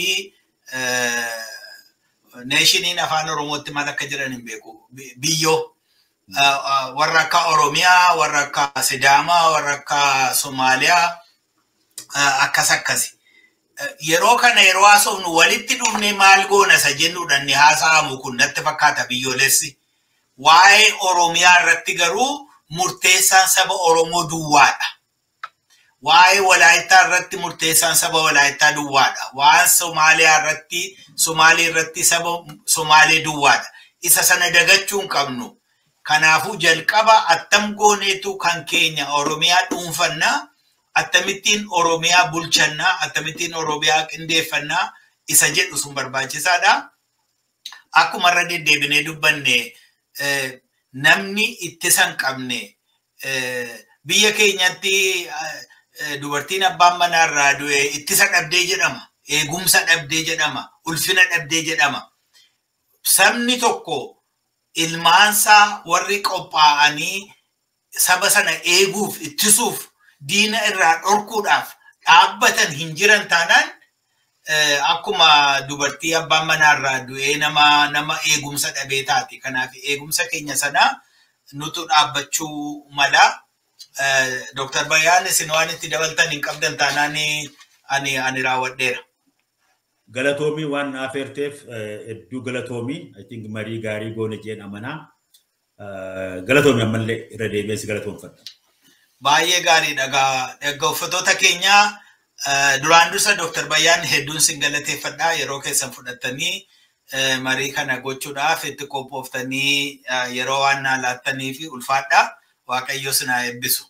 nationiin afaan Oromootti maal akka jiran hin beeku biyyoo warra akka Oromiyaa warra akka Sidaamaa warra akka Somaaliyaa akkasi yeroo kana yeroo haasofnu walitti dhufne maal goona isa jennuudhaan ni haasa'amu kun natti fakkaata biyyoolessi waa'ee Oromiyaa irratti garuu murteessaan saba Oromoo duwwaadha waa'ee Walaayittaa irratti murteessaan saba Walaayittaa duwwaadha waan Somaaliyaa irratti Somaalii irratti saba Somaalee duwwaadha isa sana dagachuun qabnu kanaafuu jalqaba attam gooneetu kan keenya Oromiyaa dhuunfannaa attamittiin Oromiyaa bulchannaa attamittiin Oromiyaa qindeeffannaa isa jedhu sun barbaachisaadha akkuma irra deddeebinee dubbanne namni ittisan qabne biyya keenyatti dubartiin abbaan manaa irraa du'e ittisa dhabdee jedhama eegumsa dhabdee jedhama ulfina dhabdee jedhama sabni tokko ilmaansaa warri qophaa'anii saba sana eeguuf ittisuuf diina irraa dhorkuudhaaf dhaabbatan hin jiran taanaan akkuma dubartii abbaan manaa irraa du'ee nama eegumsa dhabee taati kanaaf eegumsa keenya sana nutu dhaabbachuu mala Dr. Bayyaan isin waan itti dabaltan hin qabdan taanaan ani raawwadheera. Galatoomii waan afeerteef hedduu galatoomii. I think marii gaarii goone jeen amanaa. Galatoomii ammallee irra deebi'ees galatoomfadha. Baay'ee gaariidha. Dhaggeeffattoota keenya duraan dursa Dr. Bayyaan hedduun sin galateeffadha. Yeroo keessan fudhattanii marii kana gochuudhaaf itti qophooftanii yeroo waan naa laattanii fi ulfaadha. Waaqayyo sinaa eebbisu.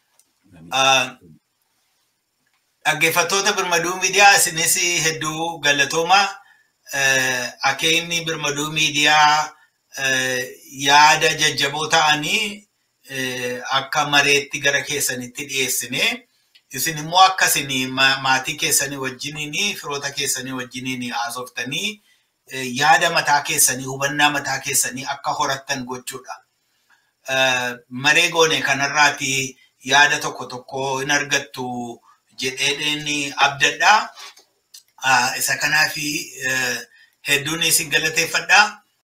Dhaggeeffattoota Birmaduu Miidiyaa isinis hedduu galatooma. Akeekni Birmaduu Miidiyaa yaada jajjaboo ta'anii akka mareetti gara keessanitti dhiyeessine. Isin immoo akkasini maatii keessanii wajjiniin firoota keessanii wajjiniin haasoftanii yaada mataa keessanii hubannaa mataa keessanii akka horattan gochuudha. Maree goone kanarraati yaada tokko hin argattu jedheen abdadha. Isa kanaaf hedduun isin galateeffadha.